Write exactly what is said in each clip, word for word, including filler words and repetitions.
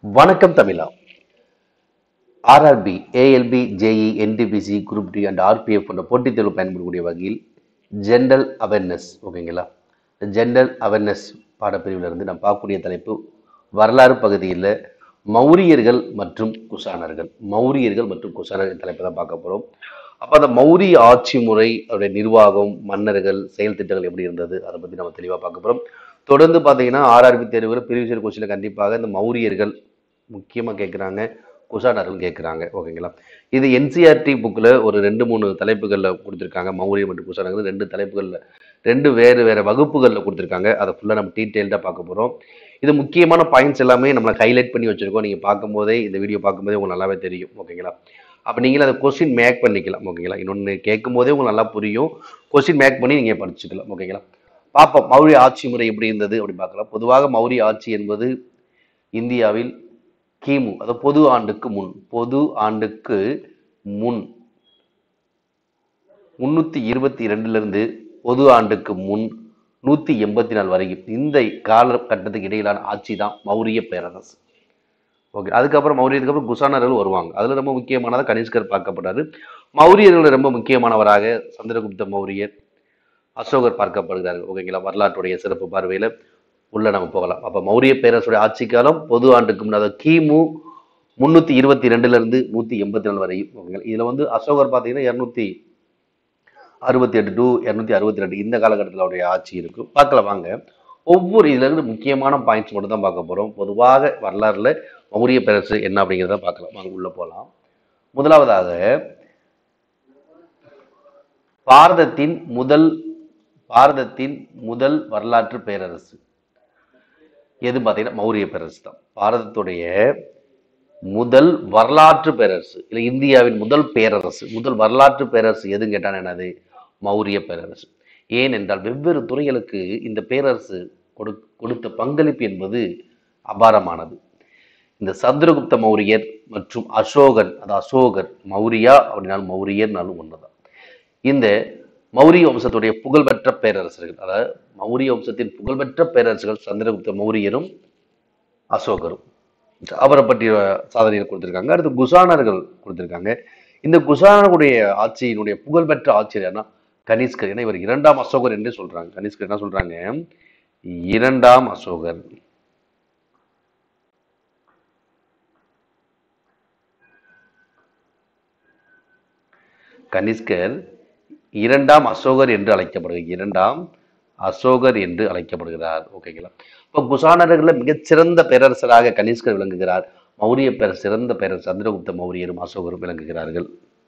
வணக்கம் தமிழா. R R B, A L B, J E, N T P C, Group D and R P F போன்ற போட்டித் தேர்வு பயன்படக்கூடிய வகையில் ஜென்ரல் அவேர்னஸ் ஓகேங்களா. ஜென்ரல் அவேர்னஸ் பாடப்பிரிவில் இருந்து நான் பார்க்கக்கூடிய தலைப்பு வரலாறு பகுதியில் மௌரியர்கள் மற்றும் குஷானர்கள் மௌரியர்கள் மற்றும் குஷானர்கள் தலைப்பை தான் பார்க்க போகிறோம். அப்போ அந்த மௌரிய ஆட்சி முறை, அவருடைய நிர்வாகம், மன்னர்கள், செயல் திட்டங்கள் எப்படி இருந்தது, அதை பற்றி நம்ம தெளிவாக பார்க்க போகிறோம். தொடர்ந்து பார்த்தீங்கன்னா ஆர்ஆர்பி தேர்வுகள் ப்ரீவியஸ் கொஸ்டினில் கண்டிப்பாக இந்த மௌரியர்கள் முக்கியமாக கேட்குறாங்க, குஷானர்கள் கேட்குறாங்க ஓகேங்களா. இது என்சிஆர்டி புக்கில் ஒரு ரெண்டு மூணு தலைப்புகளில் கொடுத்துருக்காங்க. மௌரிய மற்றும் குஷானர்கள் ரெண்டு தலைப்புகளில் ரெண்டு வேறு வேறு வகுப்புகளில் கொடுத்துருக்காங்க. அதை ஃபுல்லாக நம்ம டீட்டெயில்டாக பார்க்க போகிறோம். இது முக்கியமான பாயிண்ட்ஸ் எல்லாமே நம்மளை ஹைலைட் பண்ணி வச்சுருக்கோம். நீங்கள் பார்க்கும்போதே இந்த வீடியோ பார்க்கும்போதே உங்களுக்கு நல்லாவே தெரியும் ஓகேங்களா. அப்போ நீங்களும் அதை கொஸ்டின் மேக் பண்ணிக்கலாம் ஓகேங்களா. இன்னொன்று கேட்கும் போதே உங்களுக்கு நல்லா புரியும். கொஸ்டின் மேக் பண்ணி நீங்கள் படிச்சுக்கலாம் ஓகேங்களா. பார்ப்போம் மௌரிய ஆட்சி முறை எப்படி இருந்தது அப்படி பார்க்கலாம். பொதுவாக மௌரிய ஆட்சி என்பது இந்தியாவில் கிமு, அதாவது பொது ஆண்டுக்கு முன் பொது ஆண்டுக்கு முன் முன்னூத்தி இருபத்தி ரெண்டுல இருந்து பொது ஆண்டுக்கு முன் நூத்தி எண்பத்தி நாலு வரைக்கும் இந்த காலகட்டத்துக்கு இடையிலான ஆட்சி தான் மௌரிய பேரரசு. ஓகே, அதுக்கப்புறம் மௌரியத்துக்கு அப்புறம் குஷானர்கள் வருவாங்க. அதுல ரொம்ப முக்கியமானதாக கனிஷ்கர் பார்க்கப்படுறாரு. மௌரியர்கள் ரொம்ப முக்கியமானவராக சந்திரகுப்த மௌரியர், அசோகர் பார்க்கப்படுகிறார்கள் ஓகேங்களா. வரலாற்றுடைய சிறப்பு பார்வையில உள்ள நம்ம போகலாம். அப்ப மௌரிய பேரரசுடைய ஆட்சி காலம் பொது ஆண்டுக்கு முன்னாடி கிமு முன்னூத்தி இருபத்தி ரெண்டுல இருந்து நூத்தி எண்பத்தி நாலு வரையும் ஓகேங்களா. இதுல வந்து அசோகர் பார்த்தீங்கன்னா இருநூத்தி அறுபத்தி எட்டு டு இருநூத்தி அறுபத்தி ரெண்டு இந்த காலகட்டத்தில் அவருடைய ஆட்சி இருக்கும். பார்க்கலாம் வாங்க. ஒவ்வொரு இதுல இருந்து முக்கியமான பாயிண்ட்ஸ் மட்டும் தான் பார்க்க போறோம். பொதுவாக வரலாறுல மௌரிய பேரரசு என்ன அப்படிங்கிறத பார்க்கலாம் வாங்க, உள்ள போகலாம். முதலாவதாக பாரதத்தின் முதல் பாரதத்தின் முதல் வரலாற்று பேரரசு எது பார்த்தீங்கன்னா மௌரிய பேரரசு தான். பாரதத்துடைய முதல் வரலாற்று பேரரசு இல்லை இந்தியாவின் முதல் பேரரசு, முதல் வரலாற்று பேரரசு எதுன்னு கேட்டான் என்னது மௌரிய பேரரசு. ஏனென்றால் வெவ்வேறு துறைகளுக்கு இந்த பேரரசு கொடு கொடுத்த பங்களிப்பு என்பது அபாரமானது. இந்த சந்திரகுப்த மௌரியர் மற்றும் அசோகன், அது அசோகர் மௌரியா அப்படின்னாலும் மௌரியர்னாலும் ஒன்றுதான். இந்த மௌரிய வம்சத்துடைய புகழ்பெற்ற பேரரசர்கள், அதாவது மௌரிய வம்சத்தின் புகழ்பெற்ற பேரரசர்கள் சந்திரகுப்த மௌரியரும் அசோகரும். அவரை பற்றிய சாதனைகள் கொடுத்திருக்காங்க. அடுத்து குஷானர்கள் கொடுத்திருக்காங்க. இந்த குஷானர்களுடைய ஆட்சியினுடைய புகழ்பெற்ற ஆட்சியர்னா கனிஷ்கர். ஏன்னா இவர் இரண்டாம் அசோகர் என்று சொல்றாங்க. கனிஷ்கர் என்ன சொல்றாங்க, இரண்டாம் அசோகர். கனிஷ்கர் இரண்டாம் அசோகர் என்று அழைக்கப்படுகிறார். இரண்டாம் அசோகர் என்று அழைக்கப்படுகிறார் ஓகேங்களா. இப்போ குஷானர்கள் மிகச்சிறந்த பேரரசராக கனிஷ்கர் விளங்குகிறார். மௌரிய பேரரசு சிறந்த பேரரசு சந்திரகுப்த மௌரியரும் அசோகரும் விளங்குகிறார்கள்.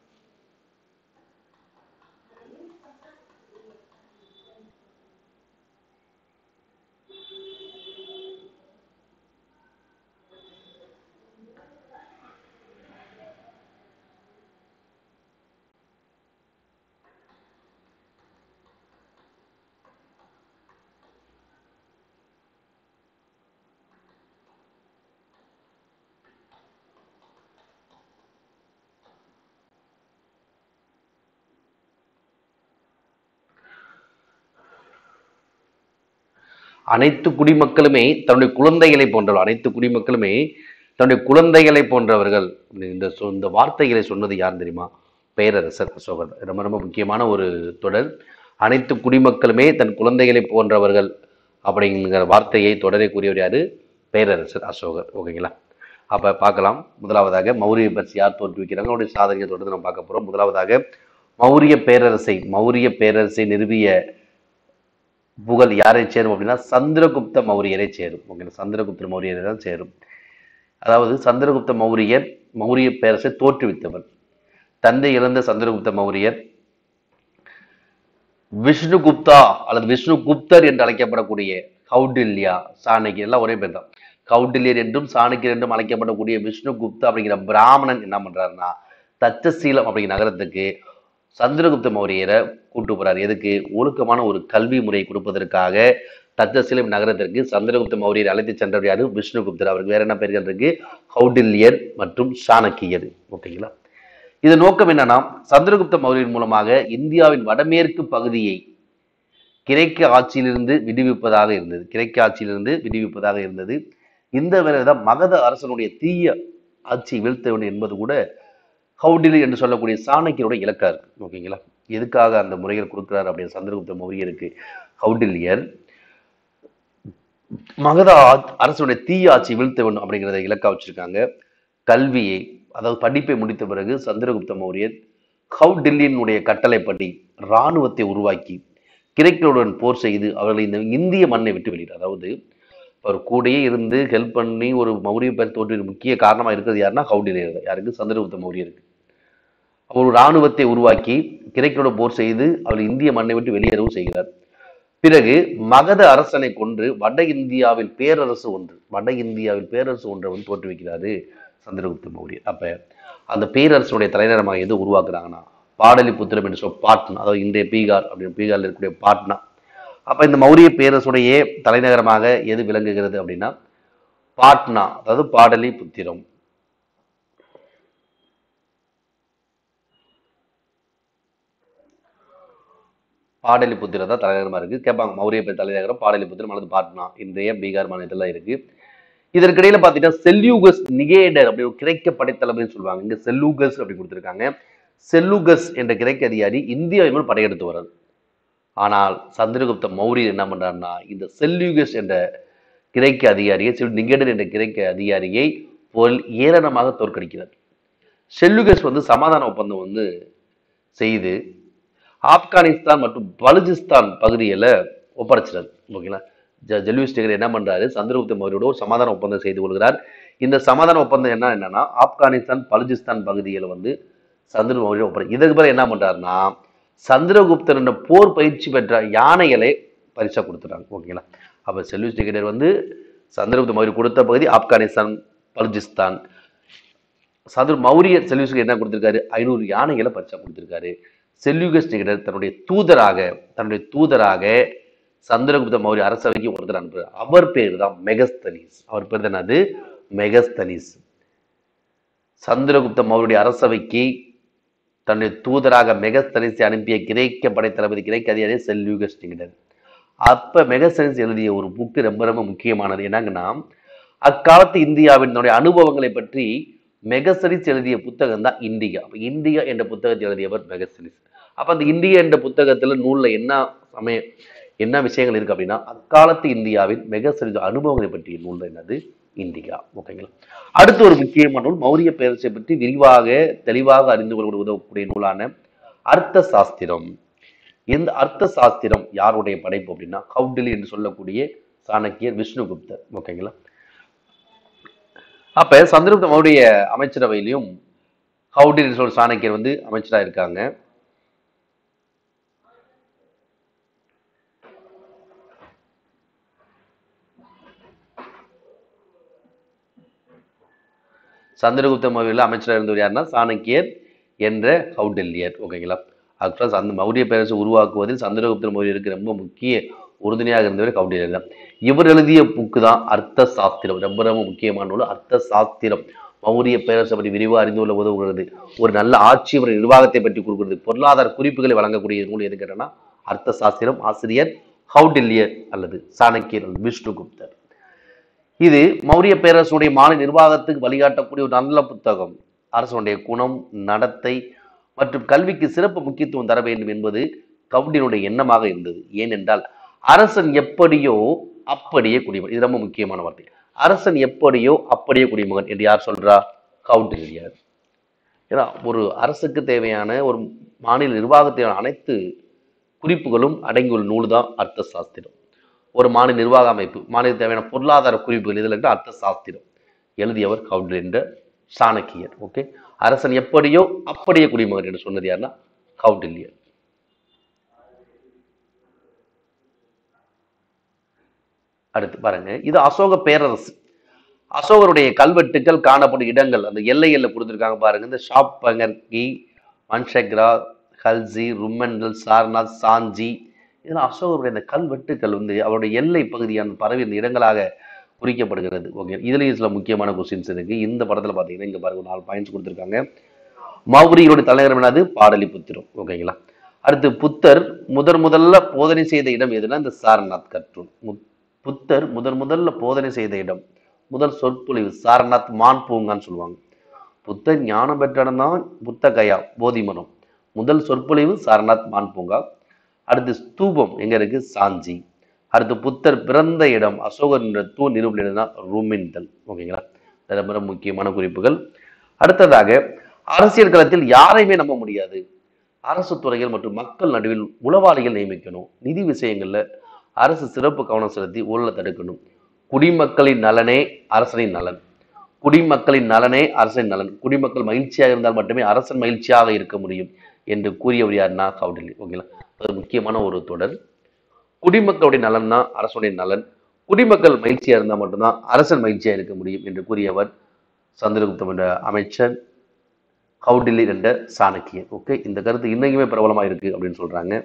அனைத்து குடிமக்களுமே தன்னுடைய குழந்தைகளை போன்றவர்கள் அனைத்து குடிமக்களுமே தன்னுடைய குழந்தைகளை போன்றவர்கள். இந்த இந்த வார்த்தைகளை சொன்னது யார் தெரியுமா? பேரரசர் அசோகர். ரொம்ப ரொம்ப முக்கியமான ஒரு தொடர். அனைத்து குடிமக்களுமே தன் குழந்தைகளை போன்றவர்கள் அப்படிங்கிற வார்த்தையை தொடரை கூறியவர் யாரு? பேரரசர் அசோகர் ஓகேங்களா. அப்ப பார்க்கலாம். முதலாவதாக மௌரிய பேரரசு யார் தோற்றுவிக்கிறாங்க, அவருடைய சாதனையை தொடர்ந்து நம்ம பார்க்க போறோம். முதலாவதாக மௌரிய பேரரசை மௌரிய பேரரசை நிறுவிய புகழ் யாரை சேரும் அப்படின்னா சந்திரகுப்த மௌரியரை சேரும் ஓகே. சந்திரகுப்த மௌரியரை தான் சேரும். அதாவது சந்திரகுப்த மௌரியர் மௌரிய பேரரசை தோற்றுவித்தவர். தந்தை இழந்த சந்திரகுப்த மௌரியர் விஷ்ணுகுப்தா அல்லது விஷ்ணுகுப்தர் என்று அழைக்கப்படக்கூடிய கௌடில்யா, சாணக்கியர் எல்லாம் ஒரே பேர் தான். கௌடில்யர் என்றும் சாணக்கியர் என்றும் அழைக்கப்படக்கூடிய விஷ்ணுகுப்தா அப்படிங்கிற பிராமணன் என்ன பண்றாருன்னா தட்சசீலம் அப்படிங்கிற நகரத்துக்கு சந்திரகுப்த மௌரியரை கூட்டு போறாரு. எதுக்கு? ஒழுக்கமான ஒரு கல்வி முறையை கொடுப்பதற்காக தட்சசீலம் நகரத்திற்கு சந்திரகுப்த மௌரியர் அழைத்து சென்றவர் யாரு? விஷ்ணுகுப்தர். அவருக்கு வேற என்ன பெயர்கள் இருக்கு? கௌடில்யர் மற்றும் சாணக்கியர் ஓகேங்களா. இது நோக்கம் என்னன்னா சந்திரகுப்த மௌரியர் மூலமாக இந்தியாவின் வடமேற்கு பகுதியை கிரேக்க ஆட்சியிலிருந்து விடுவிப்பதாக இருந்தது. கிரேக்க ஆட்சியிலிருந்து விடுவிப்பதாக இருந்தது. இந்த வேலைதான் மகத அரசனுடைய தீய ஆட்சி வீழ்த்த வேண்டும் என்பது கூட கௌடிலி என்று சொல்லக்கூடிய சாணக்கியருடைய இலக்கா இருக்கு. ஓகேங்களா? எதுக்காக அந்த முறைகள் கொடுக்கிறார் அப்படின்னு சந்திரகுப்த மௌரியருக்கு கௌடில்யர் மகத அரசுடைய தீய ஆட்சி வீழ்த்த வேண்டும் அப்படிங்கிறத இலக்கா வச்சிருக்காங்க. கல்வியை, அதாவது படிப்பை முடித்த பிறகு சந்திரகுப்த மௌரியர் கௌடில்யனுடைய கட்டளைப்படி இராணுவத்தை உருவாக்கி கிரேக்கர்களுடன் போர் செய்து அவர்களை இந்த இந்திய மண்ணை விட்டு வெளியிட்டார். அதாவது அவர் கூடயே இருந்து ஹெல்ப் பண்ணி ஒரு மௌரிய பேர் தோற்று முக்கிய காரணமா இருக்கிறது யாருன்னா கௌடில்யர். யாருக்கு? சந்திரகுப்த மௌரியருக்கு. அவர் ஒரு இராணுவத்தை உருவாக்கி கிரேக்கரோட போர் செய்து அவர் இந்திய மண்ணை விட்டு வெளியேறவும் செய்கிறார். பிறகு மகத அரசனை கொன்று வட இந்தியாவில் பேரரசு ஒன்று வட இந்தியாவில் பேரரசு ஒன்றை வந்து தோற்றுவிக்கிறாரு சந்திரகுப்த மௌரியர். அப்ப அந்த பேரரசுடைய தலைநகரமாக எது உருவாக்குறாங்கன்னா பாடலிபுத்திரம் என்று சொல்ல பாட்னா, அதாவது இன்றைய பீகார் அப்படின்னு பீகார்ல இருக்கக்கூடிய பாட்னா. அப்ப இந்த மௌரிய பேரரசுடைய தலைநகரமாக எது விளங்குகிறது அப்படின்னா பாட்னா, அதாவது பாடலிபுத்திரம். பாடலிபுத்திரம் தான் தலைநகரமா இருக்கு. கேட்பாங்க மௌரிய பேர் தலைநகரம் பாடலிபுத்திரம் அல்லது பாட்னா, இன்றைய பீகார் மாநிலத்தில் இருக்கு. இதற்கிடையில பாத்தீங்கன்னா செல்யூகஸ் நிகேடர் அப்படி ஒரு கிரேக்க படைத்தளபதினு சொல்லுவாங்க. இங்க செல்லூகஸ் அப்படி கொடுத்திருக்காங்க. செல்லூகஸ் என்ற கிரேக்க அதிகாரி இந்தியாவில் படையெடுத்து வர்றாரு. ஆனால் சந்திரகுப்த மௌரியர் என்ன பண்றாருன்னா இந்த செல்யூகஸ் என்ற கிரேக்க அதிகாரியை, நிகேடர் என்ற கிரேக்க அதிகாரியை போல் ஏளனமாக தோற்கடிக்கிறார். செல்யூகஸ் வந்து சமாதான ஒப்பந்தம் வந்து செய்து ஆப்கானிஸ்தான் மற்றும் பலுச்சிஸ்தான் பகுதியில ஒப்படைச்சிடாரு. ஓகேங்களா? ஜெல்யூஸ் நிகர் என்ன பண்றாரு? சந்திரகுப்த மௌரியரோட ஒரு சமாதான ஒப்பந்தம் செய்து கொள்கிறார். இந்த சமாதான ஒப்பந்தம் என்ன என்னன்னா ஆப்கானிஸ்தான் பலுச்சிஸ்தான் பகுதியில வந்து சந்திர மௌரியர் ஒப்படை. இதுக்கு பிறகு என்ன பண்றாருன்னா சந்திரகுப்தர் என்ற போர் பயிற்சி பெற்ற யானைகளை பரிசா கொடுத்துறாங்க. ஓகேங்களா? அப்ப செல்யூஸ் நிகர் வந்து சந்திரகுப்த மௌரியர் கொடுத்த பகுதி ஆப்கானிஸ்தான் பலுச்சிஸ்தான். சந்திர மௌரியர் செல்யூஸ்க்கு என்ன கொடுத்திருக்காரு? ஐநூறு யானைகளை பரிசா கொடுத்திருக்காரு. செல்யூகஸ் நிகர் தன்னுடைய தூதராக தன்னுடைய தூதராக சந்திரகுப்த மௌரிய அரசவைக்கு ஒருத்தர் அனுப்புறார். அவர் பேர் தான் மெகஸ்தனிஸ். அவர் பேர் தான் அது மெகஸ்தனிஸ். சந்திரகுப்த மௌரிய அரசவைக்கு தன்னுடைய தூதராக மெகஸ்தனிஸை அனுப்பிய கிரேக்க படைத்தளபதி கிரேக்க அதிகாரி செல்யூகஸ் நிகர். அப்ப மெகஸ்தனிஸ் எழுதிய ஒரு புக்கு ரொம்ப ரொம்ப முக்கியமானது. என்னங்கன்னா அக்காலத்து இந்தியாவின் அனுபவங்களை பற்றி மெகஸ்தனிஸ் எழுதிய புத்தகம் தான் இண்டிகா. அப்ப இண்டிகா என்ற புத்தகத்தை எழுதியவர் மெகஸ்தனிஸ். அப்ப அந்த இண்டிகா என்ற புத்தகத்துல நூல்ல என்ன சமய என்ன விஷயங்கள் இருக்கு அப்படின்னா அக்காலத்து இந்தியாவின் மெகஸ்தனிஸ் அனுபவங்களை பற்றிய நூல் என்னது? இண்டிகா. ஓகேங்களா? அடுத்து ஒரு முக்கியமான நூல் மௌரிய பேரரசை பற்றி விரிவாக தெளிவாக அறிந்து கொள்ள உதவக்கூடிய நூலான அர்த்த சாஸ்திரம். இந்த அர்த்த சாஸ்திரம் யாருடைய படைப்பு அப்படின்னா கௌடில்யர் என்று சொல்லக்கூடிய சாணக்கியர் விஷ்ணுகுப்தர். ஓகேங்களா? அப்ப சந்திரகுப்த மௌரிய அமைச்சரவையிலையும் கௌடில்யர் சொல்ற சாணக்கியர் வந்து அமைச்சரா இருக்காங்க. சந்திரகுப்த மௌரியர்ல அமைச்சராக இருந்தவர் யாருன்னா சாணக்கியர் என்ற கௌடில்யர். ஓகேங்களா? அக்ராஸ் அந்த மௌரிய பேரரசை உருவாக்குவதில் சந்திரகுப்த மௌரியருக்கு ரொம்ப முக்கிய உறுதுணையாக இருந்தவர் கௌடில்யர் தான். இவர் எழுதிய புக்கு தான் அர்த்த சாஸ்திரம். ரொம்ப ரொம்ப முக்கியமான நூல் அர்த்த சாஸ்திரம். மௌரிய பேரரசை பற்றி விரிவாக அறிந்து கொள்ள உதவுகிறது. ஒரு நல்ல ஆட்சி முறை நிர்வாகத்தை பற்றி கொடுக்கிறது. பொருளாதார குறிப்புகளை வழங்கக்கூடிய நூல் எது கேட்டனா அர்த்த சாஸ்திரம். ஆசிரியர் கௌடில்யர் அல்லது சாணக்கியர் அல்லது விஷ்ணுகுப்தர். இது மௌரிய பேரரசுடைய மாநில நிர்வாகத்துக்கு வழிகாட்டக்கூடிய ஒரு நல்ல புத்தகம். அரசனுடைய குணம், நடத்தை மற்றும் கல்விக்கு சிறப்பு முக்கியத்துவம் தர வேண்டும் என்பது கௌடில்யருடைய எண்ணமாக இருந்தது. ஏனென்றால் அரசன் எப்படியோ அப்படியே குடிமகன். இது ரொம்ப முக்கியமான வார்த்தை. அரசன் எப்படியோ அப்படியே குடிமகன் என்று யார் சொல்றா? கௌடில்யர். ஏன்னா ஒரு அரசுக்கு தேவையான ஒரு மாநில நிர்வாகத்தின் அனைத்து குறிப்புகளும் அடங்கியுள்ள நூல் தான் அர்த்த சாஸ்திரம். ஒரு மாநில நிர்வாக அமைப்பு, மாநில தேவையான பொருளாதார குறிப்புகள் இதில் இருந்து அர்த்த சாஸ்திரம் எழுதியவர் கௌடில்யர் என்ற சாணக்கியர். ஓகே, அரசன் எப்படியோ அப்படியே குடிமகன் என்று சொன்னது யாருன்னா கௌடில்யர். அடுத்து பாருங்க, இது அசோக பேரரசு. அசோகருடைய கல்வெட்டுக்கள் காணப்படும் இடங்கள் அந்த எல்லைகள்ல கொடுத்துருக்காங்க பாருங்க. இந்த ஷாப்பங்கர்கி, மன்ஷக்ரா, ஹல்சி, ருமெண்டல், சார்நாத், சாஞ்சி, இதெல்லாம் அசோகருடைய இந்த கல்வெட்டுக்கள் வந்து அவருடைய எல்லை பகுதியான பரவி இந்த இடங்களாக குறிக்கப்படுகிறது. ஓகே, இதுலயும் சில முக்கியமான கொஸ்டின்ஸ் இருக்கு. இந்த படத்துல பாத்தீங்கன்னா இங்க பாருங்க நாலு பாயிண்ட்ஸ் கொடுத்துருக்காங்க. மௌரியருடைய தலைநகரம் என்னது? பாடலிபுத்திரம். ஓகேங்களா. அடுத்து புத்தர் முதன் முதல்ல போதனை செய்த இடம் எதுனா இந்த சாரநாத் கற்றூர். புத்தர் முதன் முதல்ல போதனை செய்த இடம் முதல் சொற்பொழிவு சாரநாத் மான் பூங்கான்னு சொல்லுவாங்க. புத்த ஞானம் பெற்ற இடம் தான் புத்த கயா போதிமரம். முதல் சொற்பொழிவு சாரநாத் மான் பூங்கா. அடுத்து ஸ்தூபம் எங்க இருக்கு? சாஞ்சி. அடுத்து புத்தர் பிறந்த இடம் அசோகர் தூண் நிரூபணம் ரூமின்தல். ஓகேங்களா? ரொம்ப முக்கியமான குறிப்புகள். அடுத்ததாக அரசியல் களத்தில் யாரையுமே நம்ப முடியாது. அரசு துறைகள் மற்றும் மக்கள் நடுவில் உளவாளிகள் நியமிக்கணும். நிதி விஷயங்கள்ல அரசு சிறப்பு கவனம் செலுத்தி ஊழலை தடுக்கணும். குடிமக்களின் நலனே அரசனின் நலன். குடிமக்களின் நலனே அரசின் நலன். குடிமக்கள் மகிழ்ச்சியாக இருந்தால் மட்டுமே அரசன் மகிழ்ச்சியாக இருக்க முடியும் என்று கூறியவர் யாருன்னா கவுடில்யா. ஓகேங்களா? அது முக்கியமான ஒரு தொடர். குடிமக்களுடைய நலன் தான் அரசுடைய நலன். குடிமக்கள் மகிழ்ச்சியா இருந்தால் மட்டும்தான் அரசன் மகிழ்ச்சியா இருக்க முடியும் என்று கூறியவர் சந்திரகுப்தம் என்ற அமைச்சர், கவுடில்யர் என்ற சாணக்கியர். ஓகே, இந்த கருத்து இன்னைக்குமே பிரபலமா இருக்கு அப்படின்னு சொல்றாங்க.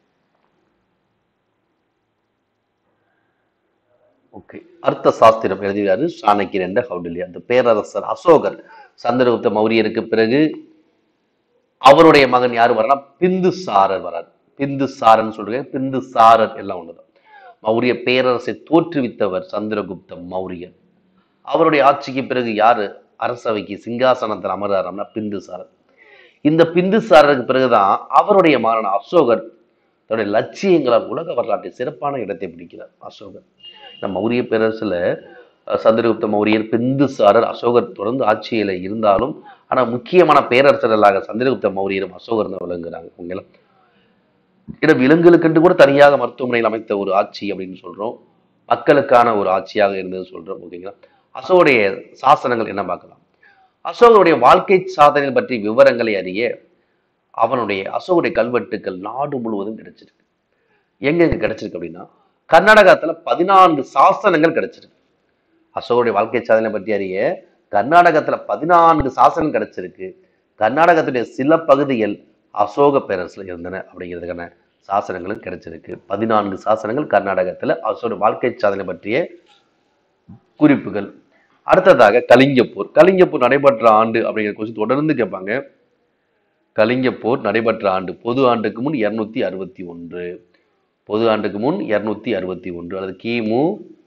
ஓகே, அர்த்த சாஸ்திரம் எழுதுகிறாரு சாணக்கியர் என்ற கவுடில்யா. அந்த பேரரசர் அசோகர் சந்திரகுப்த மௌரியருக்கு பிறகு அவருடைய மகன் யாரு வர்றார்? பிந்துசாரர் வரார். பிந்துசாரன் சொல்றேன், பிந்துசாரர் எல்லாம் ஒண்ணுதான். மௌரிய பேரரசை தோற்றுவித்தவர் சந்திரகுப்த மௌரியர். அவருடைய ஆட்சிக்கு பிறகு யாரு அரசவைக்கு சிங்காசனத்தில் அமர்றாருன்னா பிந்துசாரர். இந்த பிந்துசாரருக்கு பிறகுதான் அவருடைய மகனான அசோகர் தன்னுடைய லட்சியங்களால் உலக வரலாற்றில் சிறப்பான இடத்தை பிடிக்கிறார். அசோகர் நம்ம மௌரிய பேரரசுல சந்திரகுப்த மௌரியர், பிந்துசாரர், அசோகர் தொடர்ந்து ஆட்சியில இருந்தாலும் ஆனா முக்கியமான பேரரசர்களாக சந்திரகுப்த மௌரியரும் அசோகர் தான் விளங்குறாங்க. உங்களை இடம் விலங்குகளுக்கென்று கூட தனியாக மருத்துவமனையில் அமைத்த ஒரு ஆட்சி அப்படின்னு சொல்றோம். மக்களுக்கான ஒரு ஆட்சியாக இருந்தது சொல்றோம். ஓகேங்களா? அசோகருடைய சாசனங்கள் என்ன பார்க்கலாம். அசோகருடைய வாழ்க்கை சாதனை பற்றி விவரங்களை அறிய அவனுடைய அசோகருடைய கல்வெட்டுக்கள் நாடு முழுவதும் கிடைச்சிருக்கு. எங்கெங்க கிடைச்சிருக்கு அப்படின்னா கர்நாடகத்துல பதினான்கு சாசனங்கள் கிடைச்சிருக்கு. அசோகருடைய வாழ்க்கை சாதனை பற்றி அறிய கர்நாடகத்துல பதினான்கு சாசனம் கிடைச்சிருக்கு. கர்நாடகத்துடைய சில பகுதிகள் அசோக பேரரசுல இருந்தன அப்படிங்கிறதுக்கான சாசனங்களும் கிடைச்சிருக்கு. பதினான்கு சாசனங்கள் கர்நாடகத்துல அசோக வாழ்க்கை சாதனை பற்றிய குறிப்புகள். அடுத்ததாக கலிங்கப்போர். கலிங்கப்போர் நடைபெற்ற ஆண்டு அப்படிங்கிற கொஸ்டின் தொடர்ந்து கேட்பாங்க. கலிங்கப்போர் நடைபெற்ற ஆண்டு பொது ஆண்டுக்கு முன் இருநூத்தி அறுபத்தி ஒன்று பொது ஆண்டுக்கு முன் இருநூத்தி அறுபத்தி ஒன்று அல்லது கிமு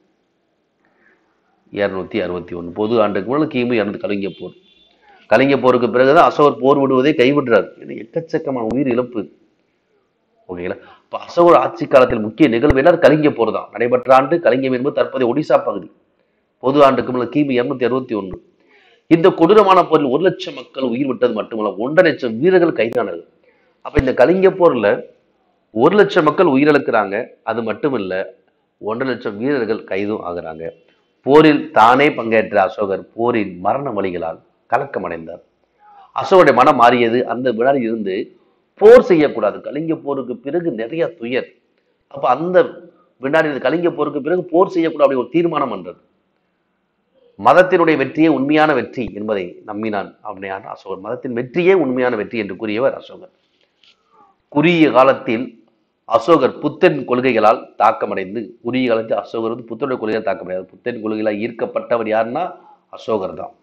இருநூத்தி அறுபத்தி ஒன்று பொது ஆண்டுக்கு முன் கிமு இருநூத்தி கலிங்கப்போர். கலிங்கப்போருக்கு பிறகுதான் அசோகர் போர் விடுவதை கைவிடுறார். எக்கச்சக்கமான உயிர் இழப்பு. ஓகேங்களா? இப்ப அசோகர் ஆட்சி காலத்தில் முக்கிய நிகழ்வு என்ன? கலிங்கப்போர் தான். நடைபெற்ற ஆண்டு கலிங்கம் என்பது தற்போதைய ஒடிசா பகுதி. பொது ஆண்டுக்கு முன் கிமு இருநூத்தி அறுபத்தி ஒன்று. இந்த கொடூரமான போரில் ஒரு லட்சம் மக்கள் உயிர் விட்டது மட்டுமல்ல, ஒன்றரை லட்சம் வீரர்கள் கைதானது. அப்ப இந்த கலிங்க போர்ல ஒரு லட்சம் மக்கள் உயிரிழக்கிறாங்க. அது மட்டும் இல்ல, ஒன்றரை லட்சம் வீரர்கள் கைதும் ஆகுறாங்க. போரில் தானே பங்கேற்ற அசோகர் போரின் மரண வலிகளால் கலக்கம் அடைந்தார். அசோகருடைய மனம் மாறியது. அந்த வினாடியில் இருந்து போர் செய்யக்கூடாது. கலிங்க போருக்கு பிறகு நிறைய துயர். அப்ப அந்த வினாடியில் கலிங்க போருக்கு பிறகு போர் செய்யக்கூடாது அப்படி ஒரு தீர்மானம் பண்றது. மதத்தினுடைய வெற்றியே உண்மையான வெற்றி என்பதை நம்பினான் அப்படியான அசோகர். மதத்தின் வெற்றியே உண்மையான வெற்றி என்று கூறியவர் அசோகர். குறுகிய காலத்தில் அசோகர் புத்தன் கொள்கைகளால் தாக்கமடைந்து குறுகிய காலத்தில் அசோகர் வந்து புத்தனுடைய கொள்கையால் தாக்கமடையாது. புத்தன் கொள்கைகளால் ஈர்க்கப்பட்டவர் யாருன்னா அசோகர் தான்.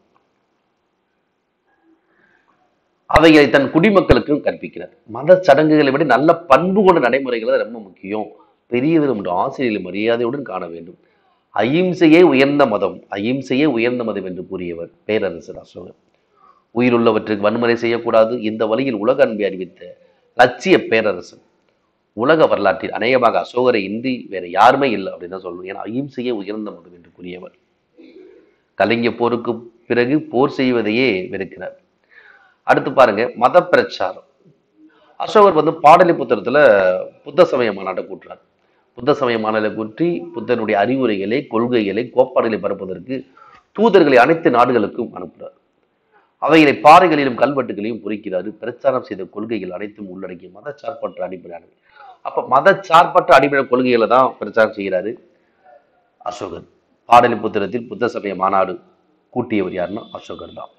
அவைகளை தன் குடிமக்களுக்கும் கற்பிக்கிறார். மத சடங்குகளை விட நல்ல பண்பு கொண்ட நடைமுறைகள் ரொம்ப முக்கியம். பெரியவர் மற்றும் ஆசிரியர்களை மரியாதையுடன் காண வேண்டும். அகிம்சையே உயர்ந்த மதம், அகிம்சையே உயர்ந்த மதம் என்று கூறியவர் பேரரசர் அசோகர். உயிருள்ளவற்றுக்கு வன்முறை செய்யக்கூடாது. இந்த வழியில் உலக அன்பை அறிவித்த லட்சிய பேரரசன். உலக வரலாற்றில் அநேகமாக அசோகரை இன்றி வேற யாருமே இல்லை அப்படின்னு தான் சொல்லணும். ஏன்னா அகிம்சையே உயர்ந்த மதம் என்று கூறியவர். கலிங்க போருக்கு பிறகு போர் செய்வதையே வெறுக்கிறார். அடுத்து பாருங்க, மத பிரச்சாரம். அசோகர் வந்து பாடலிபுத்திரத்துல புத்த சமய மாநாட்டை கூட்டுறார். புத்த சமய மாநாட்டை கூற்றி புத்தனுடைய அறிவுரைகளை, கொள்கைகளை, கோட்பாடுகளை பரப்புவதற்கு தூதர்களை அனைத்து நாடுகளுக்கும் அனுப்புகிறார். அவைகளை பாறைகளிலும் கல்வெட்டுகளையும் பொறிக்கிறாரு. பிரச்சாரம் செய்த கொள்கைகள் அனைத்தும் உள்ளடங்கிய மத சார்பற்ற அடிப்படையானவை. அப்ப மத சார்பற்ற அடிப்படை கொள்கைகளை தான் பிரச்சாரம் செய்கிறாரு அசோகர். பாடலிபுத்திரத்தில் புத்த சமய மாநாடு கூட்டியவர் யாருன்னா அசோகர் தான்.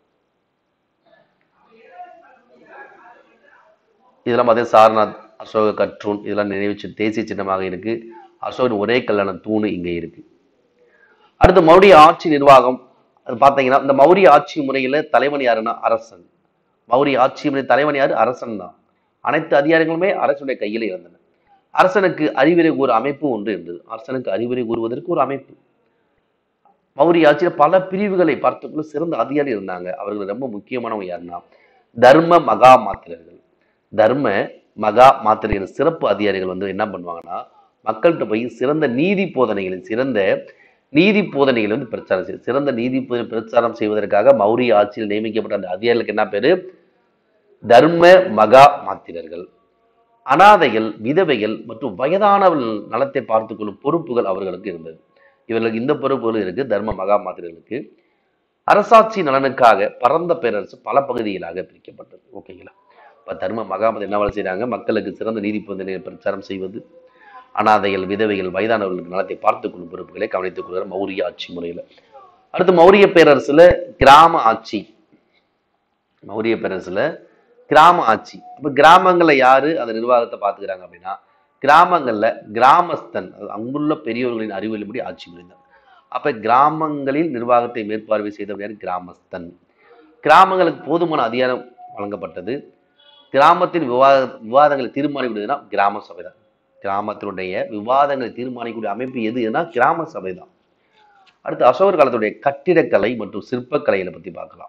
இதெல்லாம் பார்த்தீங்கன்னா சாரநாத், அசோக கற்றூன் இதெல்லாம் நினைவு தேசிய சின்னமாக இருக்கு. அசோகன் ஒரே கல்லான தூணு இங்கே இருக்கு. அடுத்து மௌரிய ஆட்சி நிர்வாகம். அது பார்த்தீங்கன்னா இந்த மௌரிய ஆட்சி முறையில தலைவன் யாருன்னா அரசன். மௌரிய ஆட்சி முறை தலைவன் யாரு? அரசன் தான். அனைத்து அதிகாரங்களுமே அரசுடைய கையில இருந்தன. அரசனுக்கு அறிவுரை கூற அமைப்பு ஒன்று இருந்தது. அரசனுக்கு அறிவுரை கூறுவதற்கு ஒரு அமைப்பு. மௌரிய ஆட்சியில பல பிரிவுகளை பார்த்துக்குள்ள சிறந்த அதிகாரி இருந்தாங்க. அவர்கள் ரொம்ப முக்கியமானவங்க யாருன்னா தர்ம மகா மாத்திரர்கள். தர்ம மகா மாத்திரைகள் சிறப்பு அதிகாரிகள் வந்து என்ன பண்ணுவாங்கன்னா மக்கள்கிட்ட போய் சிறந்த நீதி போதனைகளை சிறந்த நீதி போதனைகள் வந்து பிரச்சாரம் செய்யும். சிறந்த நீதி பிரச்சாரம் செய்வதற்காக மௌரிய ஆட்சியில் நியமிக்கப்பட்ட அந்த அதிகாரிகளுக்கு என்ன பேரு? தர்ம மகா மாத்திரர்கள். அனாதைகள், விதவைகள் மற்றும் வயதானவர்கள் நலத்தை பார்த்துக் கொள்ளும் பொறுப்புகள் அவர்களுக்கு இருந்தது. இவர்களுக்கு இந்த பொறுப்புகள் இருக்கு தர்ம மகா மாத்திரர்களுக்கு. அரசாட்சி நலனுக்காக பரந்த பேரரசு பல பகுதிகளாக பிரிக்கப்பட்டது. ஓகேங்களா? இப்ப தர்ம மகாமதி என்ன வேலை செய்யறாங்க? மக்களுக்கு சிறந்த நீதி போதனை பிரச்சாரம் செய்வது, அனாதைகள், விதவைகள், வயதானவர்களுக்கு நலத்தை பார்த்துக் கொள்ளும் பொறுப்புகளை கவனித்துக் கொள்வார் மௌரிய ஆட்சி முறையில. அடுத்து மௌரிய பேரரசுல கிராம ஆட்சி. மௌரிய பேரரசுல கிராம ஆட்சி. அப்ப கிராமங்கள்ல யாரு அந்த நிர்வாகத்தை பார்த்துக்கிறாங்க அப்படின்னா கிராமங்கள்ல கிராமஸ்தன் அங்குள்ள பெரியவர்களின் அறிவியல்படி ஆட்சி புரிந்தார். அப்ப கிராமங்களில் நிர்வாகத்தை மேற்பார்வை செய்தவர் கிராமஸ்தன். கிராமங்களுக்கு போதுமான அதிகாரம் வழங்கப்பட்டது. கிராமத்தின் விவாத விவாதங்களை தீர்மானிக்கூடியதுன்னா கிராம சபை தான். கிராமத்தினுடைய விவாதங்களை தீர்மானிக்கக்கூடிய அமைப்பு எதுனா கிராம சபை தான். அடுத்து அசோகர் காலத்துடைய கட்டிடக்கலை மற்றும் சிற்பக்கலைகளை பத்தி பார்க்கலாம்.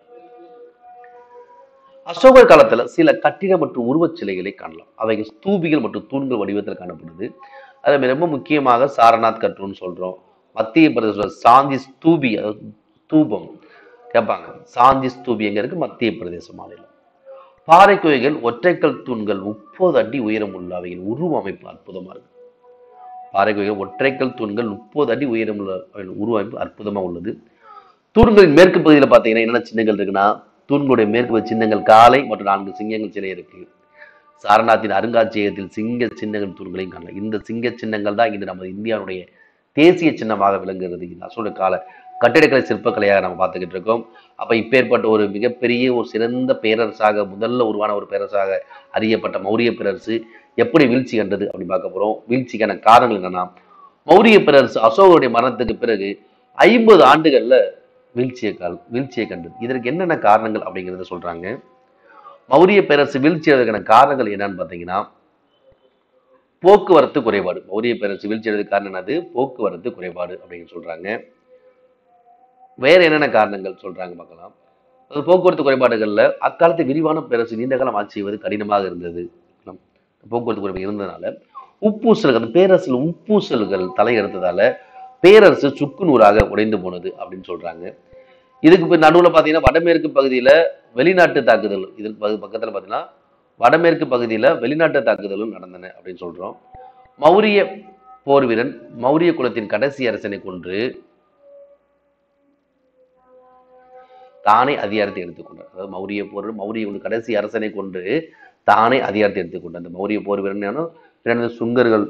அசோகர் காலத்துல சில கட்டிட மற்றும் உருவச் சிலைகளை காணலாம். அவைகள் ஸ்தூபிகள் மற்றும் தூண்கள் வடிவத்தில் காணப்படுது. அது ரொம்ப முக்கியமாக சாரநாத் கட்டுன்னு சொல்றோம். மத்திய பிரதேச சாந்தி ஸ்தூபி, தூபம் கேட்பாங்க. சாந்தி ஸ்தூபி எங்க இருக்கு? மத்திய பிரதேச மாநிலம். பாறை கோயில்கள், ஒற்றைக்கல் தூண்கள் முப்பது அடி உயரம் உள்ள அவைகள் உருவ அமைப்பு அற்புதமா இருக்கு. பாறை கோயில்கள், ஒற்றைக்கல் தூண்கள் முப்பது அடி உயரம் உள்ள உருவ அமைப்பு அற்புதமா உள்ளது. தூண்களின் மேற்கு பகுதியில் பார்த்தீங்கன்னா என்னென்ன சின்னங்கள் இருக்குன்னா தூண்களுடைய மேற்கு சின்னங்கள் காளை மற்றும் நான்கு சிங்கங்கள் சிலை இருக்கு. சாரநாத்தின் அருங்காட்சியகத்தில் சிங்க சின்னங்கள் தூண்களையும் காணலாம். இந்த சிங்க சின்னங்கள் தான் இன்று நமது இந்தியாவுடைய தேசிய சின்னமாக விளங்குகிறது. இந்த அசோக கால கட்டிடக்கலை சிற்பக்கலையாக நம்ம பார்த்துக்கிட்டு இருக்கோம். அப்ப இப்பேற்பட்ட ஒரு மிகப்பெரிய ஒரு சிறந்த பேரரசாக முதல்ல உருவான ஒரு பேரரசாக அறியப்பட்ட மௌரிய பேரரசு எப்படி வீழ்ச்சி கண்டது அப்படின்னு பார்க்க போறோம். வீழ்ச்சிக்கான காரணங்கள் என்னன்னா மௌரிய பேரரசு அசோகருடைய மரணத்துக்கு பிறகு ஐம்பது ஆண்டுகள்ல வீழ்ச்சியை கால் வீழ்ச்சியை கண்டது. இதற்கு என்னென்ன காரணங்கள் அப்படிங்கிறத சொல்றாங்க. மௌரிய பேரரசு வீழ்ச்சி அடைவதற்கான காரணங்கள் என்னன்னு பார்த்தீங்கன்னா போக்குவரத்து குறைபாடு. மௌரிய பேரரசு வீழ்ச்சி அடைவதற்கு காரணம் என்னது? போக்குவரத்து குறைபாடு அப்படின்னு சொல்றாங்க. வேற என்னென்ன காரணங்கள் சொல்றாங்க பார்க்கலாம். அது போக்குவரத்து குறைபாடுகள்ல அக்காலத்து விரிவான பேரரசு நீண்ட காலம் ஆட்சி செய்வது கடினமாக இருந்தது. போக்குவரத்து குறைபாடு இருந்ததுனால உப்பூசல்கள், அந்த பேரரசில் உப்பூசல்கள் தலையெடுத்ததால பேரரசு சுக்கு நூறாக உடைந்து போனது அப்படின்னு சொல்றாங்க. இதுக்கு நடுவில் பார்த்தீங்கன்னா வடமேற்கு பகுதியில வெளிநாட்டு தாக்குதல், இதுக்கு பக்கத்துல பார்த்தீங்கன்னா வடமேற்கு பகுதியில வெளிநாட்டு தாக்குதலும் நடந்தன அப்படின்னு சொல்றோம். மௌரிய போர் வீரன் மௌரிய குலத்தின் கடைசி அரசனை கொன்று தானே அதிகாரத்தை எடுத்துக்கொண்டார். அதாவது மௌரிய போர் மௌரிய கடைசி அரசனை கொண்டு தானே அதிகாரத்தை எடுத்துக்கொண்டார். அந்த மௌரிய போர் வீரன் சுங்கர்கள்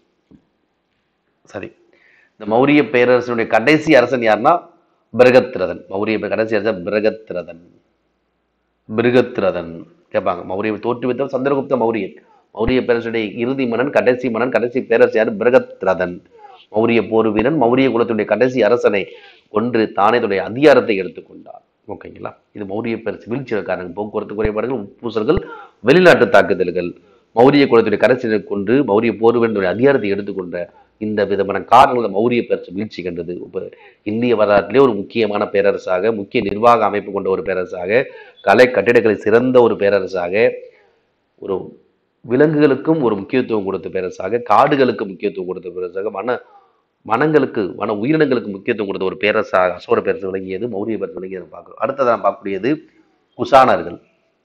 சரி இந்த மௌரிய பேரரசனுடைய கடைசி அரசன் யாருன்னா பிரகத்ரதன். மௌரிய கடைசி அரசன் பிரகத்ரதன். பிருகத்ரதன் கேட்பாங்க. மௌரிய தோற்றுவித்த சந்திரகுப்த மௌரியன். மௌரிய பேரரசுடைய இறுதி மன்னன், கடைசி மன்னன், கடைசி பேரரசு யார்? பிரகத்ரதன். மௌரிய போர் வீரன் மௌரிய குலத்துடைய கடைசி அரசனை கொன்று தானே தன்னுடைய அதிகாரத்தை எடுத்துக்கொண்டார். ஓகேங்களா? இது மௌரிய பேரரசு வீழ்ச்சிய காரணங்கள். போக்குவரத்து குறைபாடுகள், உட்பூசல்கள், வெளிநாட்டு தாக்குதல்கள். மௌரிய குலத்துடைய கடைசியை கொன்று மௌரிய போர் வீரனுடைய அதிகாரத்தை எடுத்துக்கொண்ட இந்த விதமான காரணங்கள் மௌரிய பேரரசு வீழ்ச்சி கண்டது. இந்திய வரலாற்றிலே ஒரு முக்கியமான பேரரசாக, முக்கிய நிர்வாக அமைப்பு கொண்ட ஒரு பேரரசாக, கலை கட்டிடக்கலை சிறந்த ஒரு பேரரசாக, ஒரு விலங்குகளுக்கும் ஒரு முக்கியத்துவம் கொடுத்த பேரரசாக, காடுகளுக்கு முக்கியத்துவம் கொடுத்த பேரரசாக, வன வனங்களுக்கு வன உயிரினங்களுக்கு முக்கியத்துவம் கொடுத்த ஒரு பேரரசாக அசோர பேரரசு விளங்கியது, மௌரிய பேரரசு விளங்கியது பார்க்கிறோம். அடுத்தது நாம் பார்க்கக்கூடியது குஷானர்கள்.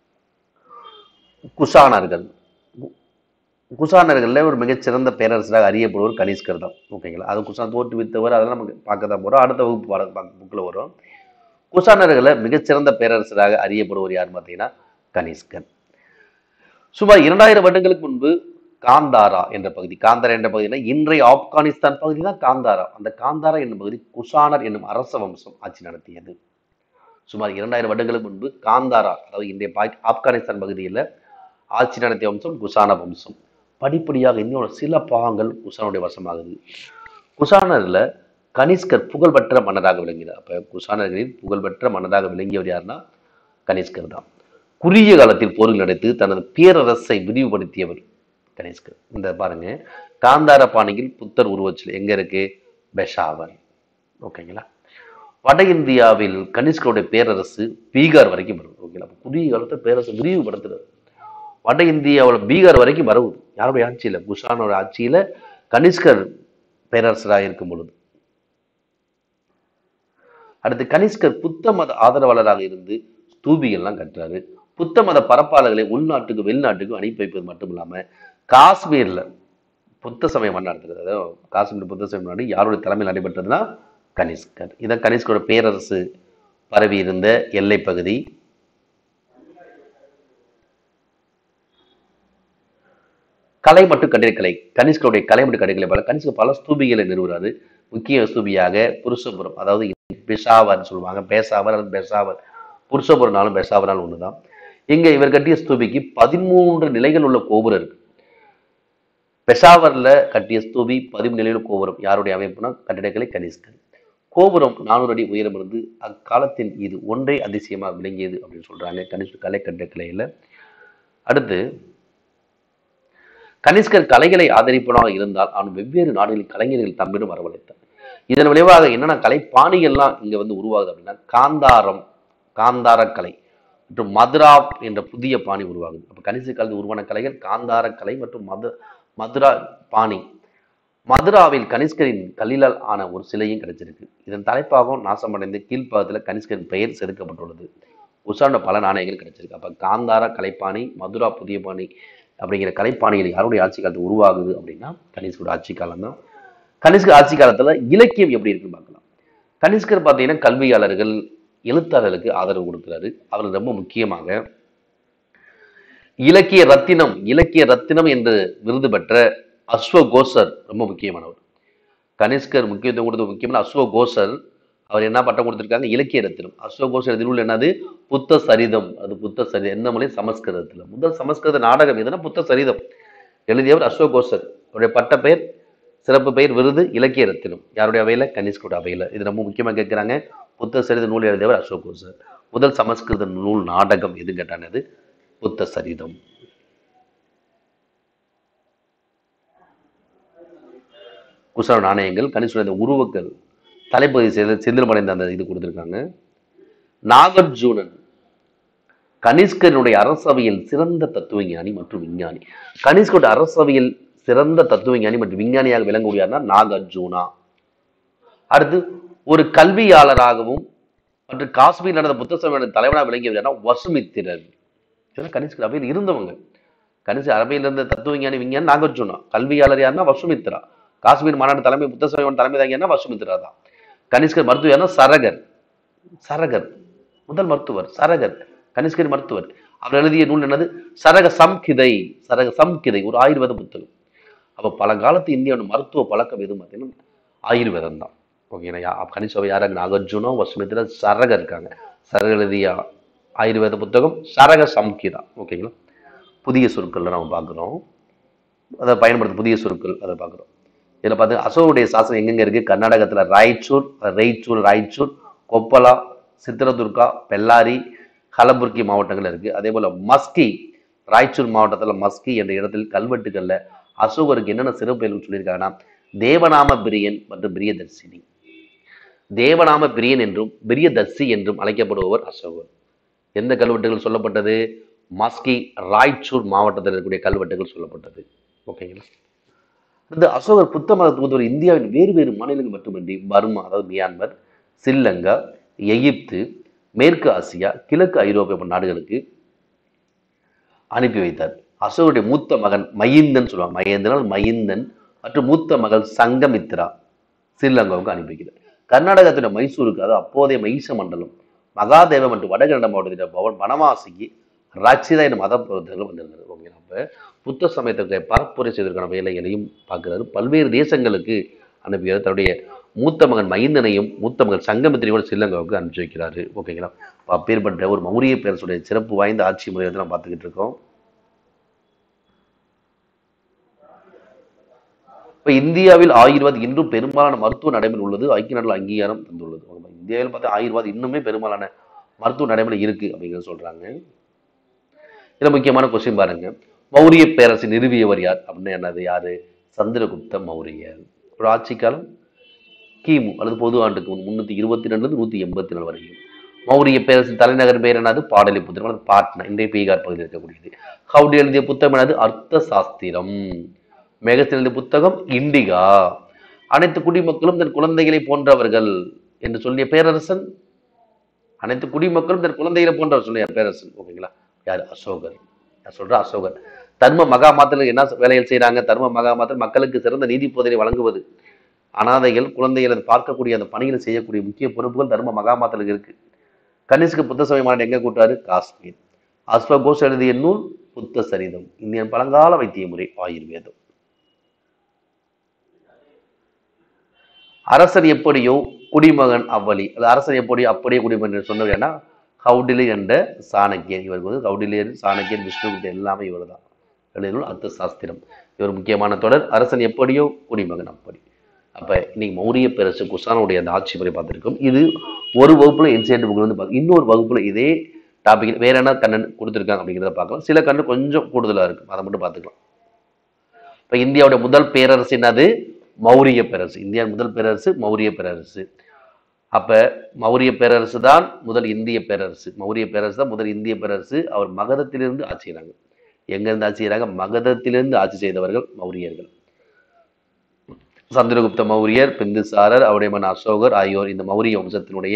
குஷானர்கள் குஷானர்கள்ல ஒரு மிகச்சிறந்த பேரரசராக அறியப்படுவர் கனிஷ்கர் தான். ஓகேங்களா? அது குஷான் தோற்றுவித்தவர், அதெல்லாம் நமக்கு பார்க்க தான் போறோம். அடுத்த வகுப்பு பாட புக்கில் வரும். குஷானர்களை மிகச்சிறந்த பேரரசராக அறியப்படுவர் யாருன்னு பார்த்தீங்கன்னா கனிஷ்கர். சுமார் இரண்டாயிரம் வருடங்களுக்கு முன்பு காந்தாரா என்ற பகுதி, காந்தாரா என்ற பகுதினா இன்றைய ஆப்கானிஸ்தான் பகுதி தான் காந்தாரா. அந்த காந்தாரா என்னும் பகுதி குஷானர் என்னும் அரச வம்சம் ஆட்சி நடத்தியது. சுமார் இரண்டாயிரம் வருடங்களுக்கு முன்பு காந்தாரா, அதாவது இன்றைய ஆப்கானிஸ்தான் பகுதியில் ஆட்சி நடத்திய வம்சம் குஷான வம்சம். படிப்படியாக இன்னொரு சில பாகங்கள் குஷானுடைய வசமாகுது. குஷானர்ல கனிஷ்கர் புகழ்பெற்ற மன்னராக விளங்கினார். அப்ப குஷானர்களின் புகழ்பெற்ற மன்னராக விளங்கியவர் யாருன்னா கனிஷ்கர் தான். குறுகிய காலத்தில் போர்கள் நடத்தி தனது பேரரசை விரிவுபடுத்தியவர் கனிஷ்கர். இந்த பாருங்க, காந்தார பாணியில் புத்தர் உருவச்சிலை எங்க இருக்கு? பெஷாவர். ஓகேங்களா? வட இந்தியாவில் கனிஷ்கருடைய பேரரசு பீகார் வரைக்கும் வருது. ஓகேங்களா, குறுகிய காலத்தை பேரரசு விரிவுபடுத்துறது. வட இந்தியாவில் பீகார் வரைக்கும் வருவது யாருடைய ஆட்சியில? குஷானோட ஆட்சியில கனிஷ்கர் பேரரசராக இருக்கும் பொழுது. அடுத்து கனிஷ்கர் புத்த மத ஆதரவாளராக இருந்து ஸ்தூபிகள்லாம் கட்டுறாரு. புத்த மத பரப்பாளர்களை உள்நாட்டுக்கு வெளிநாட்டுக்கு அனுப்பி வைப்பது மட்டும் இல்லாம காஷ்மீர்ல புத்த சமய மன்னாடுறது, அதாவது காஷ்மீர் புத்த சமய மன்னாடு யாருடைய தலைமையில் நடைபெற்றதுன்னா கனிஷ்கர். இதான் கனிஷ்கரோட பேரரசு பரவி இருந்த எல்லை பகுதி. கலை மற்றும் கட்டிடக்கலை, கனிஷ்கருடைய கலை மற்றும் கட்டிடக்கலை பல கனிஷ்கர் பல ஸ்தூபிகளை நிறுவுறாரு. முக்கிய ஸ்தூபியாக புருஷபுரம், அதாவது பெஷாவர் சொல்லுவாங்க, பேசாவர் அல்லது பெஷாவர், புருஷபுரம்னாலும் பெஷாவர்னாலும் ஒண்ணுதான். இங்க இவர் கட்டிய ஸ்தூபிக்கு பதிமூன்று நிலைகள் உள்ள கோபுரம் இருக்கு. பெஷாவர்ல கட்டிய ஸ்தூபி பதிமூணு நிலையில் கோபுரம் யாருடைய அமைப்புனா கட்டிடக்கலை கனிஷ்கர். கோபுரம் நானூறு அடி உயரம் இருந்து அக்காலத்தில் இது ஒன்றே அதிசயமாக விளங்கியது அப்படின்னு சொல்றாங்க கனிஷ்கர் கலை கட்டிடக்கலையில. அடுத்து கனிஷ்கர் கலைகளை ஆதரிப்பதாக இருந்தால் அவன் வெவ்வேறு நாடுகளில் கலைஞர்கள் தம்மிடம் வரவழைத்தார். இதன் விளைவாக என்னென்ன கலை பாணிகள்லாம் இங்க வந்து உருவாகுது அப்படின்னா காந்தாரம், காந்தார கலை மற்றும் மதுரா என்ற புதிய பாணி உருவாகுது. அப்ப கனிஷ்கர் காலத்தில் உருவான கலைகள் காந்தார கலை மற்றும் மது மதுரா பாணி. மதுராவில் கனிஷ்கரின் கல்லிலால் ஆன ஒரு சிலையும் கிடைச்சிருக்கு. இதன் தலைப்பாகவும் நாசமடைந்து கீழ்ப்பாகத்தில் கனிஷ்கரின் பெயர் செதுக்கப்பட்டுள்ளது. உசாண்ட பல நாணயங்கள் கிடைச்சிருக்கு. அப்ப காந்தார கலைப்பாணி, மதுரா புதிய பாணி அப்படிங்கிற கலைப்பாணிகள் யாருடைய ஆட்சி காலத்தில் உருவாகுது அப்படின்னா கனிஷ்கரோட ஆட்சி காலம் தான். கனிஷ்கர் ஆட்சி காலத்துல இலக்கியம் எப்படி இருக்குன்னு பார்க்கலாம். கனிஷ்கர் பார்த்தீங்கன்னா கல்வியாளர்கள், எழுத்தாளர்களுக்கு ஆதரவு கொடுக்கிறாரு. அவர் ரொம்ப முக்கியமாக இலக்கிய ரத்தினம், இலக்கிய ரத்தினம் என்று விருது பெற்ற அஸ்வகோசர் ரொம்ப முக்கியமானவர். கனிஷ்கர் முக்கியத்துவம் கொடுத்த முக்கியமான அஸ்வகோசர், அவர் என்ன பட்டம் கொடுத்திருக்காங்க? இலக்கிய ரத்தினம். அஸ்வகோசர் எதிர்வுள்ள என்னது? புத்த சரிதம். அது புத்த சரிதம் எந்த மொழி? சமஸ்கிருதத்துல. முதல் சமஸ்கிருத நாடகம் எதுனா புத்த சரிதம் எழுதியவர் அஸ்வகோசர். அவருடைய பட்ட பெயர், சிறப்பு பெயர், விருது இலக்கிய ரத்தினம். யாருடைய அவையில? கனிஷ்கரோட அவையில. இது ரொம்ப முக்கியமா கேட்கிறாங்க. புத்த சரித நூல் எழுதியவர் அஸ்வகோசர். முதல் சமஸ்கிருத நூல் நாடகம் எது கேட்டானது? புத்த சரிதம். குஷான நாணயங்கள், கனிஷ்கரோட உருவக்கள், தலைப்பகுதி சிந்திரமடைந்த அந்த இது கொடுத்திருக்காங்க. நாகார்ஜுனன் கனிஷ்கருடைய அரசவையில் சிறந்த தத்துவஞானி மற்றும் விஞ்ஞானி. கனிஷ்கருடைய அரசவையில் சிறந்த தத்துவஞானி மற்றும் விஞ்ஞானியாக விளங்கக்கூடியார்னா நாகார்ஜுனா. அடுத்து ஒரு கல்வியாளராகவும் மற்றும் காஷ்மீர் நடந்த புத்த சமய தலைவனாக விளங்கியவர் வசுமித்திரர். இதெல்லாம் கனிஷ்கர் அவையில் இருந்தவங்க. கனிஷ்கர் அவையில் இருந்த தத்துவ விஞ்ஞானி விஞ்ஞானி நாகார்ஜுனா. கல்வியாளர் யாருன்னா வசுமித்ரா. காஷ்மீர் மாநாடு தலைமை புத்த சமய தலைமை தாங்கியா வசுமித்ரா தான். கனிஷ்கர் மருத்துவர் யாருன்னா சரகர். சரகர் முதல் மருத்துவர் சரகர், கனிஷ்கர் மருத்துவர். அவர் எழுதிய நூல் என்னது? சரக சம்கிதை. சரக சம்கிதை ஒரு ஆயுர்வேத புத்தகம். அப்ப பழங்காலத்து இந்தியாவோட மருத்துவ பழக்கம் எதுவும் பார்த்தீங்கன்னா ஆயுர்வேதம் தான். ஓகேங்களா, கனிஷ்கர் யாராங்க? நாகார்ஜுனா, வசுமித்ரா, சரக இருக்காங்க. சரக எழுதிய ஆயுர்வேத புத்தகம் சரக சம்கிதா. ஓகேங்களா, புதிய சொற்கள் நம்ம பார்க்குறோம், அதை பயன்படுத்த புதிய சொற்கள் அதை பார்க்குறோம். இதில் பார்த்து அசோகருடைய சாசனம் எங்கெங்க இருக்கு? கர்நாடகத்தில் ராய்ச்சூர், ரெய்ச்சூர், ராய்ச்சூர், கொப்பலா, சித்திரதுர்கா, பெல்லாரி, கலபுர்கி மாவட்டங்கள் இருக்கு. அதே போல மஸ்கி, ராய்ச்சூர் மாவட்டத்தில் மஸ்கி என்ற இடத்தில் கல்வெட்டுகள்ல அசோகருக்கு என்னென்ன சிறப்பு சொல்லியிருக்காங்கன்னா தேவநாம பிரியன் மற்றும் பிரியதர்சினி. தேவநாம பிரியன் என்றும் பிரியதர்சி என்றும் அழைக்கப்படுபவர் அசோகர். எந்த கல்வெட்டுகள் சொல்லப்பட்டது? மஸ்கி, ராய்ச்சூர் மாவட்டத்தில் இருக்கக்கூடிய கல்வெட்டுகள் சொல்லப்பட்டது. ஓகேங்களா, இந்த அசோகர் புத்த மத தூதுவர் இந்தியாவின் வேறு வேறு மாநிலங்கள் மட்டுமின்றி பர்மா, அதாவது மியான்மர், ஸ்ரீலங்கா, எகிப்து, மேற்கு ஆசியா, கிழக்கு ஐரோப்பிய போன்ற நாடுகளுக்கு அனுப்பி வைத்தார். அசோகருடைய மூத்த மகன் மகிந்தன் சொல்லுவாங்க, மகேந்திரன் மகிந்தன் மற்றும் மூத்த மகள் சங்கமித்ரா ஸ்ரீலங்காவுக்கு அனுப்பி வைக்கிறார். கர்நாடகத்தின் மைசூருக்கு, அதாவது அப்போதைய மைச மண்டலம், மகாதேவ மற்றும் வடகண்ட மாவட்டத்தின் பவன் வனவாசிக்கு ரச்சிதா என்ற மத பிரவர்த்தகர்கள் வந்திருந்தது. ஓகே, அப்ப புத்த சமயத்திற்கு பரப்புரை செய்வதற்கான வேலைகளையும் பார்க்கிறாரு. பல்வேறு தேசங்களுக்கு அனுப்பியார். தன்னுடைய மூத்த மகன் மகிந்தனையும் மூத்த மகன் சங்கமித்திரையோடு ஸ்ரீலங்காவுக்கு அனுப்பிச்சு வைக்கிறாரு. ஓகேங்களா, அப்பேற்பட்ட ஒரு மௌரிய பேரரசுடைய சிறப்பு வாய்ந்த ஆட்சி முறையை வந்து நம்ம பார்த்துக்கிட்டு இருக்கோம். இப்ப இந்தியாவில் ஆயுர்வேத் இன்றும் பெரும்பாலான மருத்துவ நடைமுறை உள்ளது. ஐக்கிய நாடுகள் அங்கீகாரம் தந்துள்ளது. இந்தியாவில் பார்த்தா ஆயுர்வேத் இன்னுமே பெரும்பாலான மருத்துவ நடைமுறை இருக்கு அப்படிங்கிறத சொல்றாங்க. இதுல முக்கியமான கொஸ்டின் பாருங்க, மௌரிய பேரரசை நிறுவியவர் யார் அப்படின்னு என்னது? யாரு? சந்திரகுப்த மௌரியர். ஒரு ஆட்சி காலம் கிமு அல்லது பொது ஆண்டுக்கு முன்னூத்தி இருபத்தி ரெண்டுல இருந்து நூத்தி எண்பத்தி நாலு வரையும். மௌரிய பேரரசின் தலைநகர் பேர் என்னது? பாடலிபுத்திரம் அல்லது பாட்னா, இன்றைய பீகார் பகுதியில் இருக்கக்கூடியது. ஹவுடி எழுதிய புத்தகம் என்னது? அர்த்த சாஸ்திரம். மெகஸ்தன் எழுதிய புத்தகம் இண்டிகா. அனைத்து குடிமக்களும் தன் குழந்தைகளை போன்றவர்கள் என்று சொல்லிய பேரரசன், அனைத்து குடிமக்களும் தன் குழந்தைகளை போன்றவர் சொல்லிய பேரரசன். ஓகேங்களா? யாரு? அசோகர். நான் சொல்றேன் அசோகர். தர்ம மகாமாத்திரர்கள் என்ன வேலைகள் செய்யறாங்க? தர்ம மகாமாத்திரர் மக்களுக்கு சிறந்த நீதி போதனை வழங்குவது, அனாதைகள் குழந்தைகளை பார்க்கக்கூடிய அந்த பணிகளை செய்யக்கூடிய முக்கிய பொறுப்புகள் தர்ம மகாமாத்திரர்களுக்கு இருக்கு. கனிஷ்க புத்த சமய மாநாடு எங்க கூட்டாரு? காஷ்மீர். அஸ்வகோஷ் எழுதிய நூல் புத்த சரிதம், இந்தியன் பழங்கால வைத்திய முறை, ஆயுர்வேதம். அரசன் எப்படியோ குடிமகன் அவ்வழி, அது அரசன் எப்படியோ அப்படியே குடிமகன் சொன்னவர் ஏன்னா கௌடிலி என்ற சாணக்கியன். இவருக்கு வந்து கௌடிலியர், சாணக்கியன், விஷ்ணுகுப்த எல்லாமே இவர் தான். எழுதிய அர்த்த சாஸ்திரம். இவர் முக்கியமான தொடர். அரசன் எப்படியோ குடிமகன் அப்படி. அப்ப இன்னைக்கு மௌரிய பேரரசு குஷானுடைய அந்த ஆட்சி முறை பார்த்திருக்கோம். இது ஒரு வகுப்புல என்சென்ட் புக்ல வந்து பார்க்க, இன்னொரு வகுப்புல இதே டாபிக் வேற என்ன கண்ணன் கொடுத்துருக்காங்க அப்படிங்கிறத பார்க்கலாம். சில கண்ணு கொஞ்சம் கூடுதலா இருக்கு, அதை மட்டும் பார்த்துக்கலாம். இப்ப இந்தியாவுடைய முதல் பேரரசு என்னது? மௌரிய பேரரசு. இந்தியா முதல் பேரரசு மௌரிய பேரரசு. அப்ப மௌரிய பேரரசு தான் முதல் இந்திய பேரரசு. மௌரிய பேரரசு தான் முதல் இந்திய பேரரசு. அவர் மகதத்திலிருந்து ஆட்சி செய்யறாங்க. எங்க இருந்து ஆட்சி செய்யறாங்க? மகதத்திலிருந்து ஆட்சி செய்தவர்கள் மௌரியர்கள். சந்திரகுப்த மௌரியர், பிந்துசாரர், அவருடைய மகன் அசோகர் ஆகியோர் இந்த மௌரிய வம்சத்தினுடைய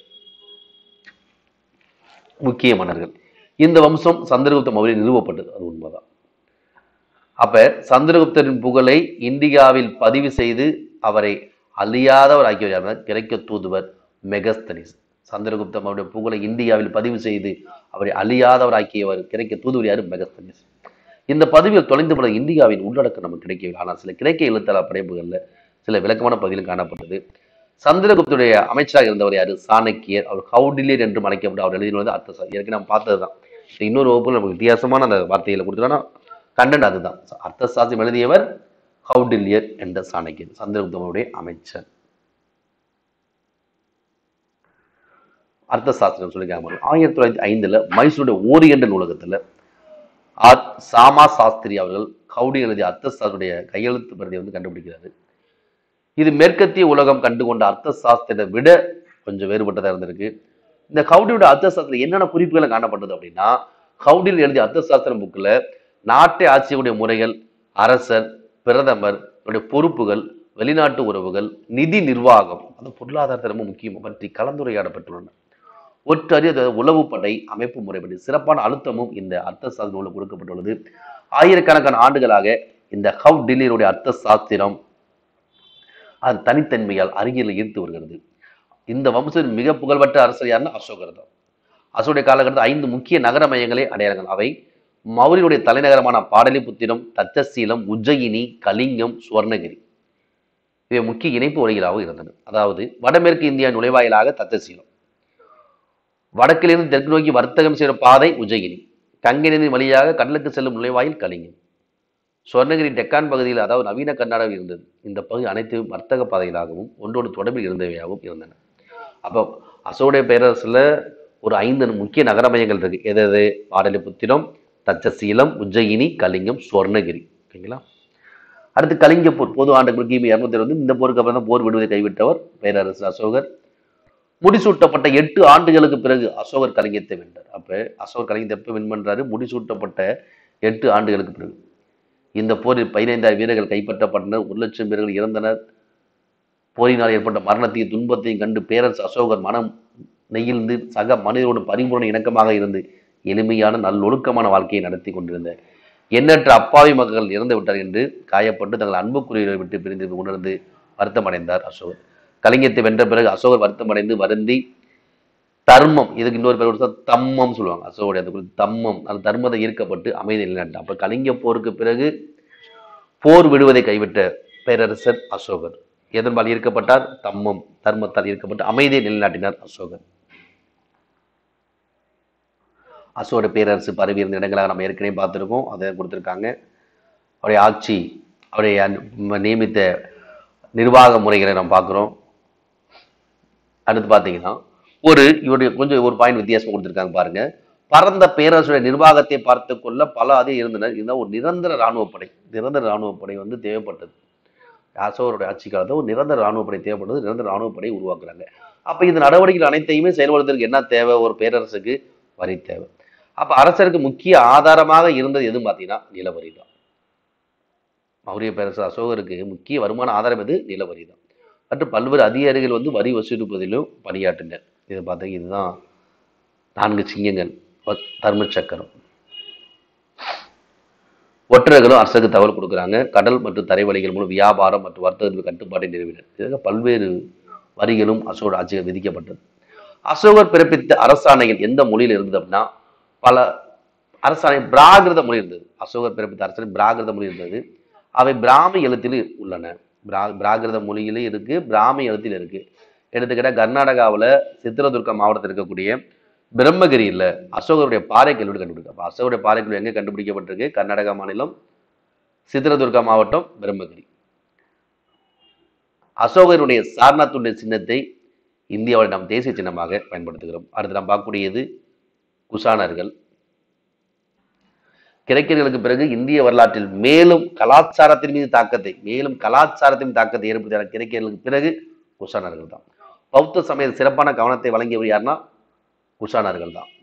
முக்கிய மன்னர்கள். இந்த வம்சம் சந்திரகுப்த மௌரியர் நிறுவப்பட்டது, அது உண்மைதான். அப்ப சந்திரகுப்தரின் புகழை இந்தியாவில் பதிவு செய்து அவரை அழியாதவர் ஆக்கியவர் கிரேக்க தூதுவர் மெகஸ்தனிஸ். சந்திரகுப்த மௌரிய புகழை இந்தியாவில் பதிவு செய்து அவரை அழியாதவர் ஆக்கியவர் கிரேக்க தூதுவர் யாரு? மெகஸ்தனிஸ். இந்த பதிவில் தொலைந்து போன இந்தியாவின் உள்ளடக்கம் நமக்கு கிடைக்கவில்லை. ஆனால் சில கிரேக்க எழுத்தாளர் படைப்புகள்ல சில விளக்கமான பகுதியிலும் காணப்பட்டது. சந்திரகுப்தருடைய அமைச்சராக இருந்தவர் யாரு? சாணக்கியர். அவர் கௌடில்யர் என்று அழைக்கப்பட்ட அவர் எழுதினது அர்த்த சாஸ்திரம். ஏற்கனவே நம்ம பார்த்ததுதான். இன்னொரு வகுப்புல நமக்கு வித்தியாசமான அந்த வார்த்தைகளை கொடுத்துருக்கோம்னா கண்டென்ட் அதுதான். அர்த்த சாஸ்திரம் எழுதியவர் கௌடில்யர் என்ற சாணக்கியர், சந்திரகுப்தனுடைய அமைச்சர். அர்த்த சாஸ்திரம் சொல்லிக்காம ஆயிரத்தி தொள்ளாயிரத்தி ஐந்துல மைசூருடைய ஓரியண்ட நூலகத்துல ஆர் சாமா சாஸ்திரி அவர்கள் கௌடி எழுதிய அர்த்த சாஸ்திரிய கையெழுத்து பிரதியை வந்து கண்டுபிடிக்கிறாரு. இது மேற்கத்திய உலகம் கண்டுகொண்ட அர்த்த சாஸ்திரத்தை விட கொஞ்சம் வேறுபட்டதா இருந்திருக்கு. இந்த கௌடியோட அர்த்த சாஸ்திரம் என்னென்ன குறிப்புகளை காணப்பட்டது அப்படின்னா, கௌடியில் எழுதிய அர்த்த சாஸ்திரம் புக்ல நாட்டை ஆட்சியுடைய முறைகள், அரசர், பிரதமர் பொறுப்புகள், வெளிநாட்டு உறவுகள், நிதி நிர்வாகம், அந்த பொருளாதாரத்தை ரொம்ப முக்கியம் பற்றி கலந்துரையாடப்பட்டுள்ளன. ஒற்றறிய உளவுப்படை அமைப்பு முறை பற்றி சிறப்பான அழுத்தமும் இந்த அர்த்த சாஸ்திர நூலில் கொடுக்கப்பட்டுள்ளது. ஆயிரக்கணக்கான ஆண்டுகளாக இந்த கௌடில்யருடைய அர்த்த சாஸ்திரம் அது தனித்தன்மையால் அறிஞர்களை ஈர்த்து வருகிறது. இந்த வம்சத்தின் மிக புகழ்பெற்ற அரசர் யாருன்னா அசோகர் தான். அசோகருடைய காலகட்டத்தில் ஐந்து முக்கிய நகர மையங்களை அடையாளங்கள். அவை மௌரியருடைய தலைநகரமான பாடலிபுத்திரம், தட்சசீலம், உஜ்ஜயினி, கலிங்கம், சுவர்ணகிரி. இவை முக்கிய இணைப்பு வழிகளாக இருந்தன. அதாவது வடமேற்கு இந்தியா நுழைவாயிலாக தட்சசீலம், வடக்கிலிருந்து தெற்கு நோக்கி வர்த்தகம் செய்யும் பாதை உஜ்ஜயினி, கங்கை நதி வழியாக கடலுக்கு செல்லும் நுழைவாயில் கலிங்கம், சுவர்ணகிரி டெக்கான் பகுதியில் அதாவது நவீன கர்நாடகம் இருந்தது. இந்த பகுதி அனைத்து வர்த்தக பாதைகளாகவும் ஒன்றோடு தொடர்பில் இருந்தவையாகவும் இருந்தன. அப்போ அசோகருடைய பேரரசுல ஒரு ஐந்து முக்கிய நகர மையங்கள் இருக்கு. எது எது? பாடலிபுத்திரம், தட்சசீலம், உஜ்ஜயினி, கலிங்கம், சுவர்ணகிரி. ஓகேங்களா? அடுத்து கலிங்க போர். பொது ஆண்டுகள் கிமி இருநூத்தி இருபது. இந்த போருக்கு அப்புறம் தான் போர் விடுவதை கைவிட்டவர் பேரரசு அசோகர். முடிசூட்டப்பட்ட எட்டு ஆண்டுகளுக்கு பிறகு அசோகர் கலிங்கத்தை வென்றார். அப்ப அசோகர் கலிங்கத்தை எப்ப வின் பண்றாரு? முடிசூட்டப்பட்ட எட்டு ஆண்டுகளுக்கு பிறகு. இந்த போரில் பதினைந்தாயிரம் வீரர்கள் கைப்பற்றப்பட்டனர். ஒரு லட்சம் வீரர்கள் இறந்தனர். போரினால் ஏற்பட்ட மரணத்தையும் துன்பத்தையும் கண்டு பேரரசு அசோகர் மனம் நெகிழ்ந்து சக மனிதரோடு பரிபூர்ண இணக்கமாக இருந்து எளிமையான நல்லொழுக்கமான வாழ்க்கையை நடத்தி கொண்டிருந்த எண்ணற்ற அப்பாவி மக்கள் இறந்து விட்டார் என்று காயப்பட்டு தங்கள் அன்புக்குரியவரை விட்டு பிரிந்து உணர்ந்து வருத்தம் அடைந்தார் அசோகர். கலிங்கத்தை வென்ற பிறகு அசோகர் வருத்தம் அடைந்து வருந்தி தர்மம், இதுக்கு இன்னொரு பேர் தம்மம் சொல்லுவாங்க. அசோகருடைய அந்த தம்மம், அந்த தர்மத்தை ஈர்க்கப்பட்டு அமைதி நிலைநாட்டார். அப்ப கலிங்க போருக்கு பிறகு போர் விடுவதை கைவிட்ட பேரரசர் அசோகர். எதன்பால் ஈர்க்கப்பட்டார்? தம்மம், தர்மத்தால் ஈர்க்கப்பட்டு அமைதியை நிலைநாட்டினார் அசோகர். அசோகர பேரரசு பரவி இருந்த இடங்களாக நம்ம ஏற்கனவே பார்த்துருக்கோம், அதை கொடுத்துருக்காங்க. அவருடைய ஆட்சி, அவருடைய நியமித்த நிர்வாக முறைகளை நம்ம பார்க்குறோம். அடுத்து பார்த்தீங்கன்னா ஒரு இவருடைய கொஞ்சம் ஒரு பாயிண்ட் வித்தியாசம் கொடுத்துருக்காங்க பாருங்க. பரந்த பேரரசுடைய நிர்வாகத்தை பார்த்து கொள்ள பல அதே இருந்தனர். இருந்தால் ஒரு நிரந்தர இராணுவ படை, நிரந்தர இராணுவ படை வந்து தேவைப்பட்டது. அசோகருடைய ஆட்சி காலத்தில் ஒரு நிரந்தர ராணுவப்படை தேவைப்படுது, நிரந்தர ராணுவப்படையை உருவாக்குறாங்க. அப்போ இந்த நடவடிக்கைகள் அனைத்தையுமே செயல்படுத்துறதுக்கு என்ன தேவை? ஒரு பேரரசுக்கு வரி தேவை. அப்போ அரசருக்கு முக்கிய ஆதாரமாக இருந்தது எதுவும் பார்த்தீங்கன்னா நிலவரி தான். மௌரிய பேரரசு அசோகருக்கு முக்கிய வருமான ஆதாரம் எது? நிலவரி தான். மற்றும் பல்வேறு அதிகாரிகள் வந்து வரி வசூலிப்பதிலும் பணியாற்றினர். இதை பார்த்தீங்க, இதுதான் நான்கு சிங்கங்கள். தர்ம சக்கரம். ஒற்றர்களும் அரசுக்கு தகவல் கொடுக்குறாங்க. கடல் மற்றும் தரைவழிகள் மூலம் வியாபாரம் மற்றும் வர்த்தகத்தின் கட்டுப்பாட்டை நிறுவினர். இதற்கு பல்வேறு வரிகளும் அசோகர் ஆட்சியில் விதிக்கப்பட்டது. அசோகர் பிறப்பித்த அரசாணைகள் எந்த மொழியில் இருந்தது அப்படின்னா, பல அரசாணை பிராகிருத மொழி இருந்தது. அசோகர் பிறப்பித்த அரசாணை பிராகிருத மொழி இருந்தது. அவை பிராமி எழுத்தில் உள்ளன. பிரா பிராகிருத மொழியிலே இருக்கு, பிராமி எழுத்தில் இருக்கு. எடுத்துக்கிட்ட கர்நாடகாவில் சித்திரதுர்கா மாவட்டத்தில் இருக்கக்கூடிய பிரம்மகிரியில் அசோகருடைய பாறை கல்வெடு கண்டுபிடிக்க. அசோகருடைய பாறை கல்வெடு எங்கே கண்டுபிடிக்கப்பட்டிருக்கு? கர்நாடகா மாநிலம் சித்திரதுர்கா மாவட்டம் பிரம்மகிரி. அசோகருடைய சாரநாத்துடைய சின்னத்தை இந்தியாவில் நாம் தேசிய சின்னமாக பயன்படுத்துகிறோம். அடுத்து நாம் பார்க்கக்கூடியது குஷானர்கள். கிரேக்கர்களுக்கு பிறகு இந்திய வரலாற்றில் மேலும் கலாச்சாரத்தின் மீது தாக்கத்தை மேலும் கலாச்சாரத்தின் தாக்கத்தை ஏற்படுத்திய கிரேக்கர்களுக்கு பிறகு குஷானர்கள் தான். பௌத்த சமய சிறப்பான கவனத்தை வழங்கியவர் யாருன்னா குஷானர்கள் தான்.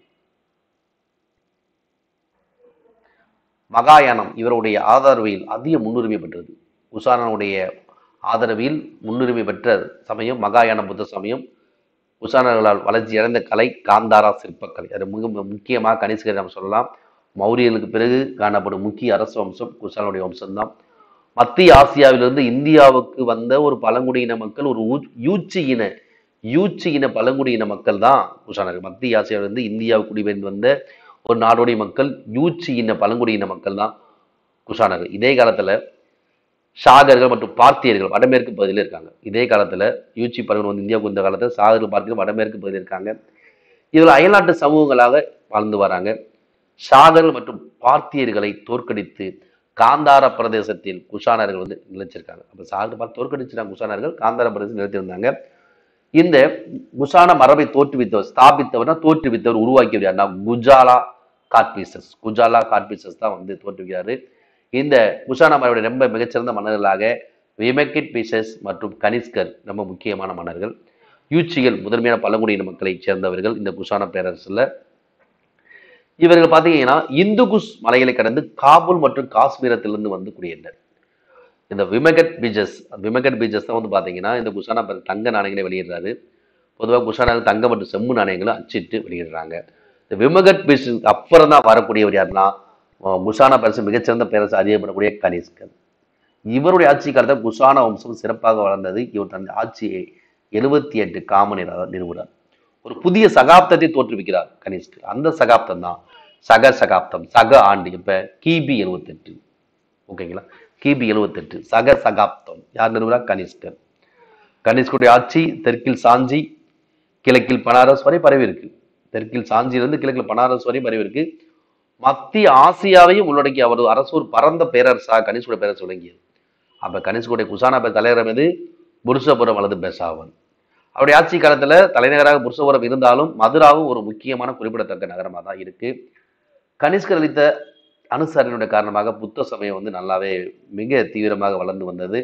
மகாயானம் இவருடைய ஆதரவில் அதிக முன்னுரிமை பெற்றது. குஷானனுடைய ஆதரவில் முன்னுரிமை பெற்ற சமயம் மகாயான புத்த சமயம். குஷானர்களால் வளர்ச்சி அடைந்த கலை காந்தாரா சிற்பக்கலை. அது மிக முக்கியமாக கனிஷ்கரை நாம் சொல்லலாம். மௌரியர்களுக்கு பிறகு காணப்படும் முக்கிய அரசு வம்சம் குஷானுடைய வம்சம்தான். மத்திய ஆசியாவிலிருந்து இந்தியாவுக்கு வந்த ஒரு பழங்குடியின மக்கள், ஒரு யூச்சி இன யூச்சி இன பழங்குடியின மக்கள் தான் குஷானர்கள். மத்திய ஆசியாவிலிருந்து இந்தியாவுக்கு குடிபெயர்ந்து வந்த ஒரு நாடோடி மக்கள், யூச்சி இன பழங்குடியின மக்கள் தான் குஷானர்கள். இதே காலத்துல சாகர்கள் மற்றும் பார்த்தியர்கள் வடமேற்கு பகுதியில் இருக்காங்க. இதே காலத்துல யூச்சி பழங்குடி வந்து இந்தியாவுக்கு வந்த காலத்தில் சாகர்கள் பார்த்தியர்கள் வடமேற்கு பகுதியில் இருக்காங்க. இதில் அயல்நாட்டு சமூகங்களாக வாழ்ந்து வராங்க. சாகர்கள் மற்றும் பார்த்தியர்களை தோற்கடித்து காந்தார பிரதேசத்தில் குஷானர்கள் வந்து நிலைச்சிருக்காங்க. அப்ப சாகர்கள் பார்த்து தோற்கடிச்சிருக்காங்க குஷானர்கள், காந்தார பிரதேசத்தில் நிலைத்திருந்தாங்க. இந்த குஷான மரபை தோற்றுவித்தவர், ஸ்தாபித்தவர்னா தோற்றுவித்தவர், உருவாக்கியவர் யாருன்னா குஜாலா காட்பீசஸ். குஜாலா காட்பீசஸ் தான் வந்து தோற்றுவிக்கிறாரு. இந்த குஷான மரபுடைய ரொம்ப மிகச்சிறந்த மன்னர்களாக விமெகிட் பீசஸ் மற்றும் கனிஷ்கர் ரொம்ப முக்கியமான மன்னர்கள். யூச்சிகள் முதன்மையான பழங்குடியின மக்களை சேர்ந்தவர்கள் இந்த குஷான பேரரசுல. இவர்கள் பார்த்தீங்கன்னா இந்து குஷ் மலைகளை கடந்து காபூல் மற்றும் காஷ்மீரத்திலிருந்து வந்து குடியேறினர். இந்த விமெகட் பீஜஸ் விமெகட் பீஜஸ் தான் வந்து பார்த்தீங்கன்னா இந்த குஷானா தங்க நாணயங்களை வெளியிடுறாரு. பொதுவாக குஷானாவுக்கு தங்க மற்றும் செம்மு நாணயங்களும் அச்சிட்டு வெளியிடுறாங்க. இந்த விமெகட் பீஜஸ்க்கு அப்புறம் தான் வரக்கூடியவர் யாருன்னா குஷானா பேரரசு மிகச்சிறந்த பேரரசு அறியப்படக்கூடிய கனிஷ்கர். இவருடைய ஆட்சி காலத்தில் குஷான வம்சம் சிறப்பாக வளர்ந்தது. இவர் தன் ஆட்சியை எழுபத்தி எட்டு காமனிராக நிறுவனார். ஒரு புதிய சகாப்தத்தை தோற்றுவிக்கிறார் கனிஷ்கர். அந்த சகாப்தம் தான் சக சகாப்தம், சக ஆண்டு. இப்ப கிபி எழுபத்தி எட்டு ஓகேங்களா, கிபி எழுபத்தி எட்டு சக சகாப்தம் யார் நிறுவனார்? கனிஷ்கர். கனிஷ்கருடைய ஆட்சி தெற்கில் சாஞ்சி கிழக்கில் பனாரஸ் வரை பரவி இருக்கு. தெற்கில் சாஞ்சியிலிருந்து கிழக்கில் பனாரஸ் வரை பரவி இருக்கு. மத்திய ஆசியாவையும் உள்ளடக்கி அவரது அரசூர் பரந்த பேரரசாக கனிஷ்கருடைய பேரரசு விளங்கியது. அப்ப கனிஷ்கருடைய குஷானா தலைநகரம் எது? புருஷபுரம் அல்லது பெசாவன். அவருடைய ஆட்சி காலத்துல தலைநகராக புருஷபுரம் இருந்தாலும் மதுராவும் ஒரு முக்கியமான குறிப்பிடத்தக்க நகரமாக தான் இருக்கு. கனிஷ்கர் அளித்த அனுசரணையுடைய காரணமாக புத்த சமயம் வந்து நல்லாவே மிக தீவிரமாக வளர்ந்து வந்தது.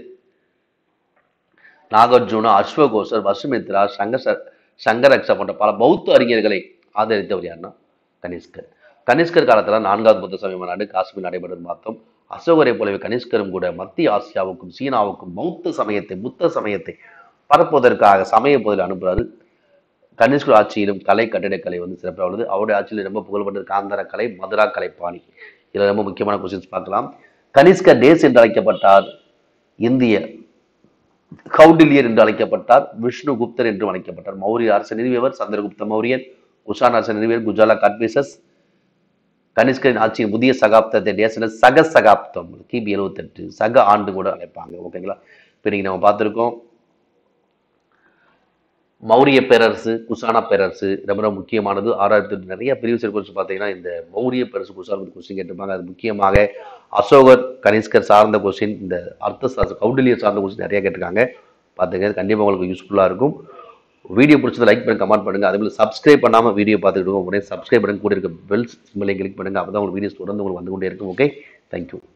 நாகார்ஜுனா, அஸ்வகோசர், வசுமித்ரா, சங்கர் சங்கரக்ஷா போன்ற பல பௌத்த அறிஞர்களை ஆதரித்தவர் யாருன்னா கனிஷ்கர். கனிஷ்கர் காலத்துல நான்காவது புத்த சமய மாநாடு காஷ்மீர் நடைபெறுவது பார்த்தோம். அசோகரை போலவே கனிஷ்கரும் கூட மத்திய ஆசியாவுக்கும் சீனாவுக்கும் பௌத்த சமயத்தை புத்த சமயத்தை பரப்புவதற்காக சமய பகுதியில் அனுப்புறாரு. கனிஷ்கர் ஆட்சியிலும் கலை கட்டிடக்கலை வந்து சிறப்பாக உள்ளது. அவருடைய ஆட்சியில் ரொம்ப புகழ்பெற்றது காந்தார கலை, மதுரா கலைப்பாணி. இதுல ரொம்ப முக்கியமான கொஸ்டின்ஸ் பார்க்கலாம். கனிஷ்கர் டேஸ் என்று அழைக்கப்பட்டார். இந்திய கௌடில்யர் என்று அழைக்கப்பட்டார். விஷ்ணு குப்தர் என்று அழைக்கப்பட்டார். மௌரிய அரசு நிறுவியவர் சந்திரகுப்த மௌரியர். குஷான் அரசு நிறுவியவர் குஜாலா காட்பீசஸ். கனிஷ்கரின் ஆட்சியின் புதிய சகாப்தத்தை டேஸ் சக சகாப்தம் கிபி எழுபத்தி எட்டு சக ஆண்டு கூட அழைப்பாங்க. ஓகேங்களா, இப்போ இன்னைக்கு நம்ம பார்த்துருக்கோம் மௌரிய பேரரசு, குஷானா பேரரசு ரொம்ப ரொம்ப முக்கியமானது. ஆறாயிரத்தி நிறைய பிரிவு கொஸ்டின் பார்த்தீங்கன்னா இந்த மௌரிய பேரரசு குஷானா கொஸ்டின் கேட்டிருப்பாங்க. அது முக்கியமாக அசோகர் கனிஷ்கர் சார்ந்த கொஸ்டின், இந்த அர்த்த சாஸ்திர கௌடில்யர் சார்ந்த கொஸ்டின் நிறைய கேட்டிருக்காங்க. பார்த்துங்க, கண்டிப்பாக உங்களுக்கு யூஸ்ஃபுல்லாக இருக்கும். வீடியோ பிடிச்சதை லைக் பண்ணி கமெண்ட் பண்ணுங்க. அதே மாதிரி சப்ஸ்கிரைப் பண்ணாமல் வீடியோ பார்த்துக்கிட்டு உடனே சப்ஸ்கிரைப் பண்ணுங்க. கூட இருக்க பெல் சிம்பிளை கிளிக் பண்ணுங்க. அப்போ தான் உங்களுக்கு வீடியோஸ் தொடர்ந்து உங்களுக்கு வந்து கொண்டே இருக்கும். Okay, thank you.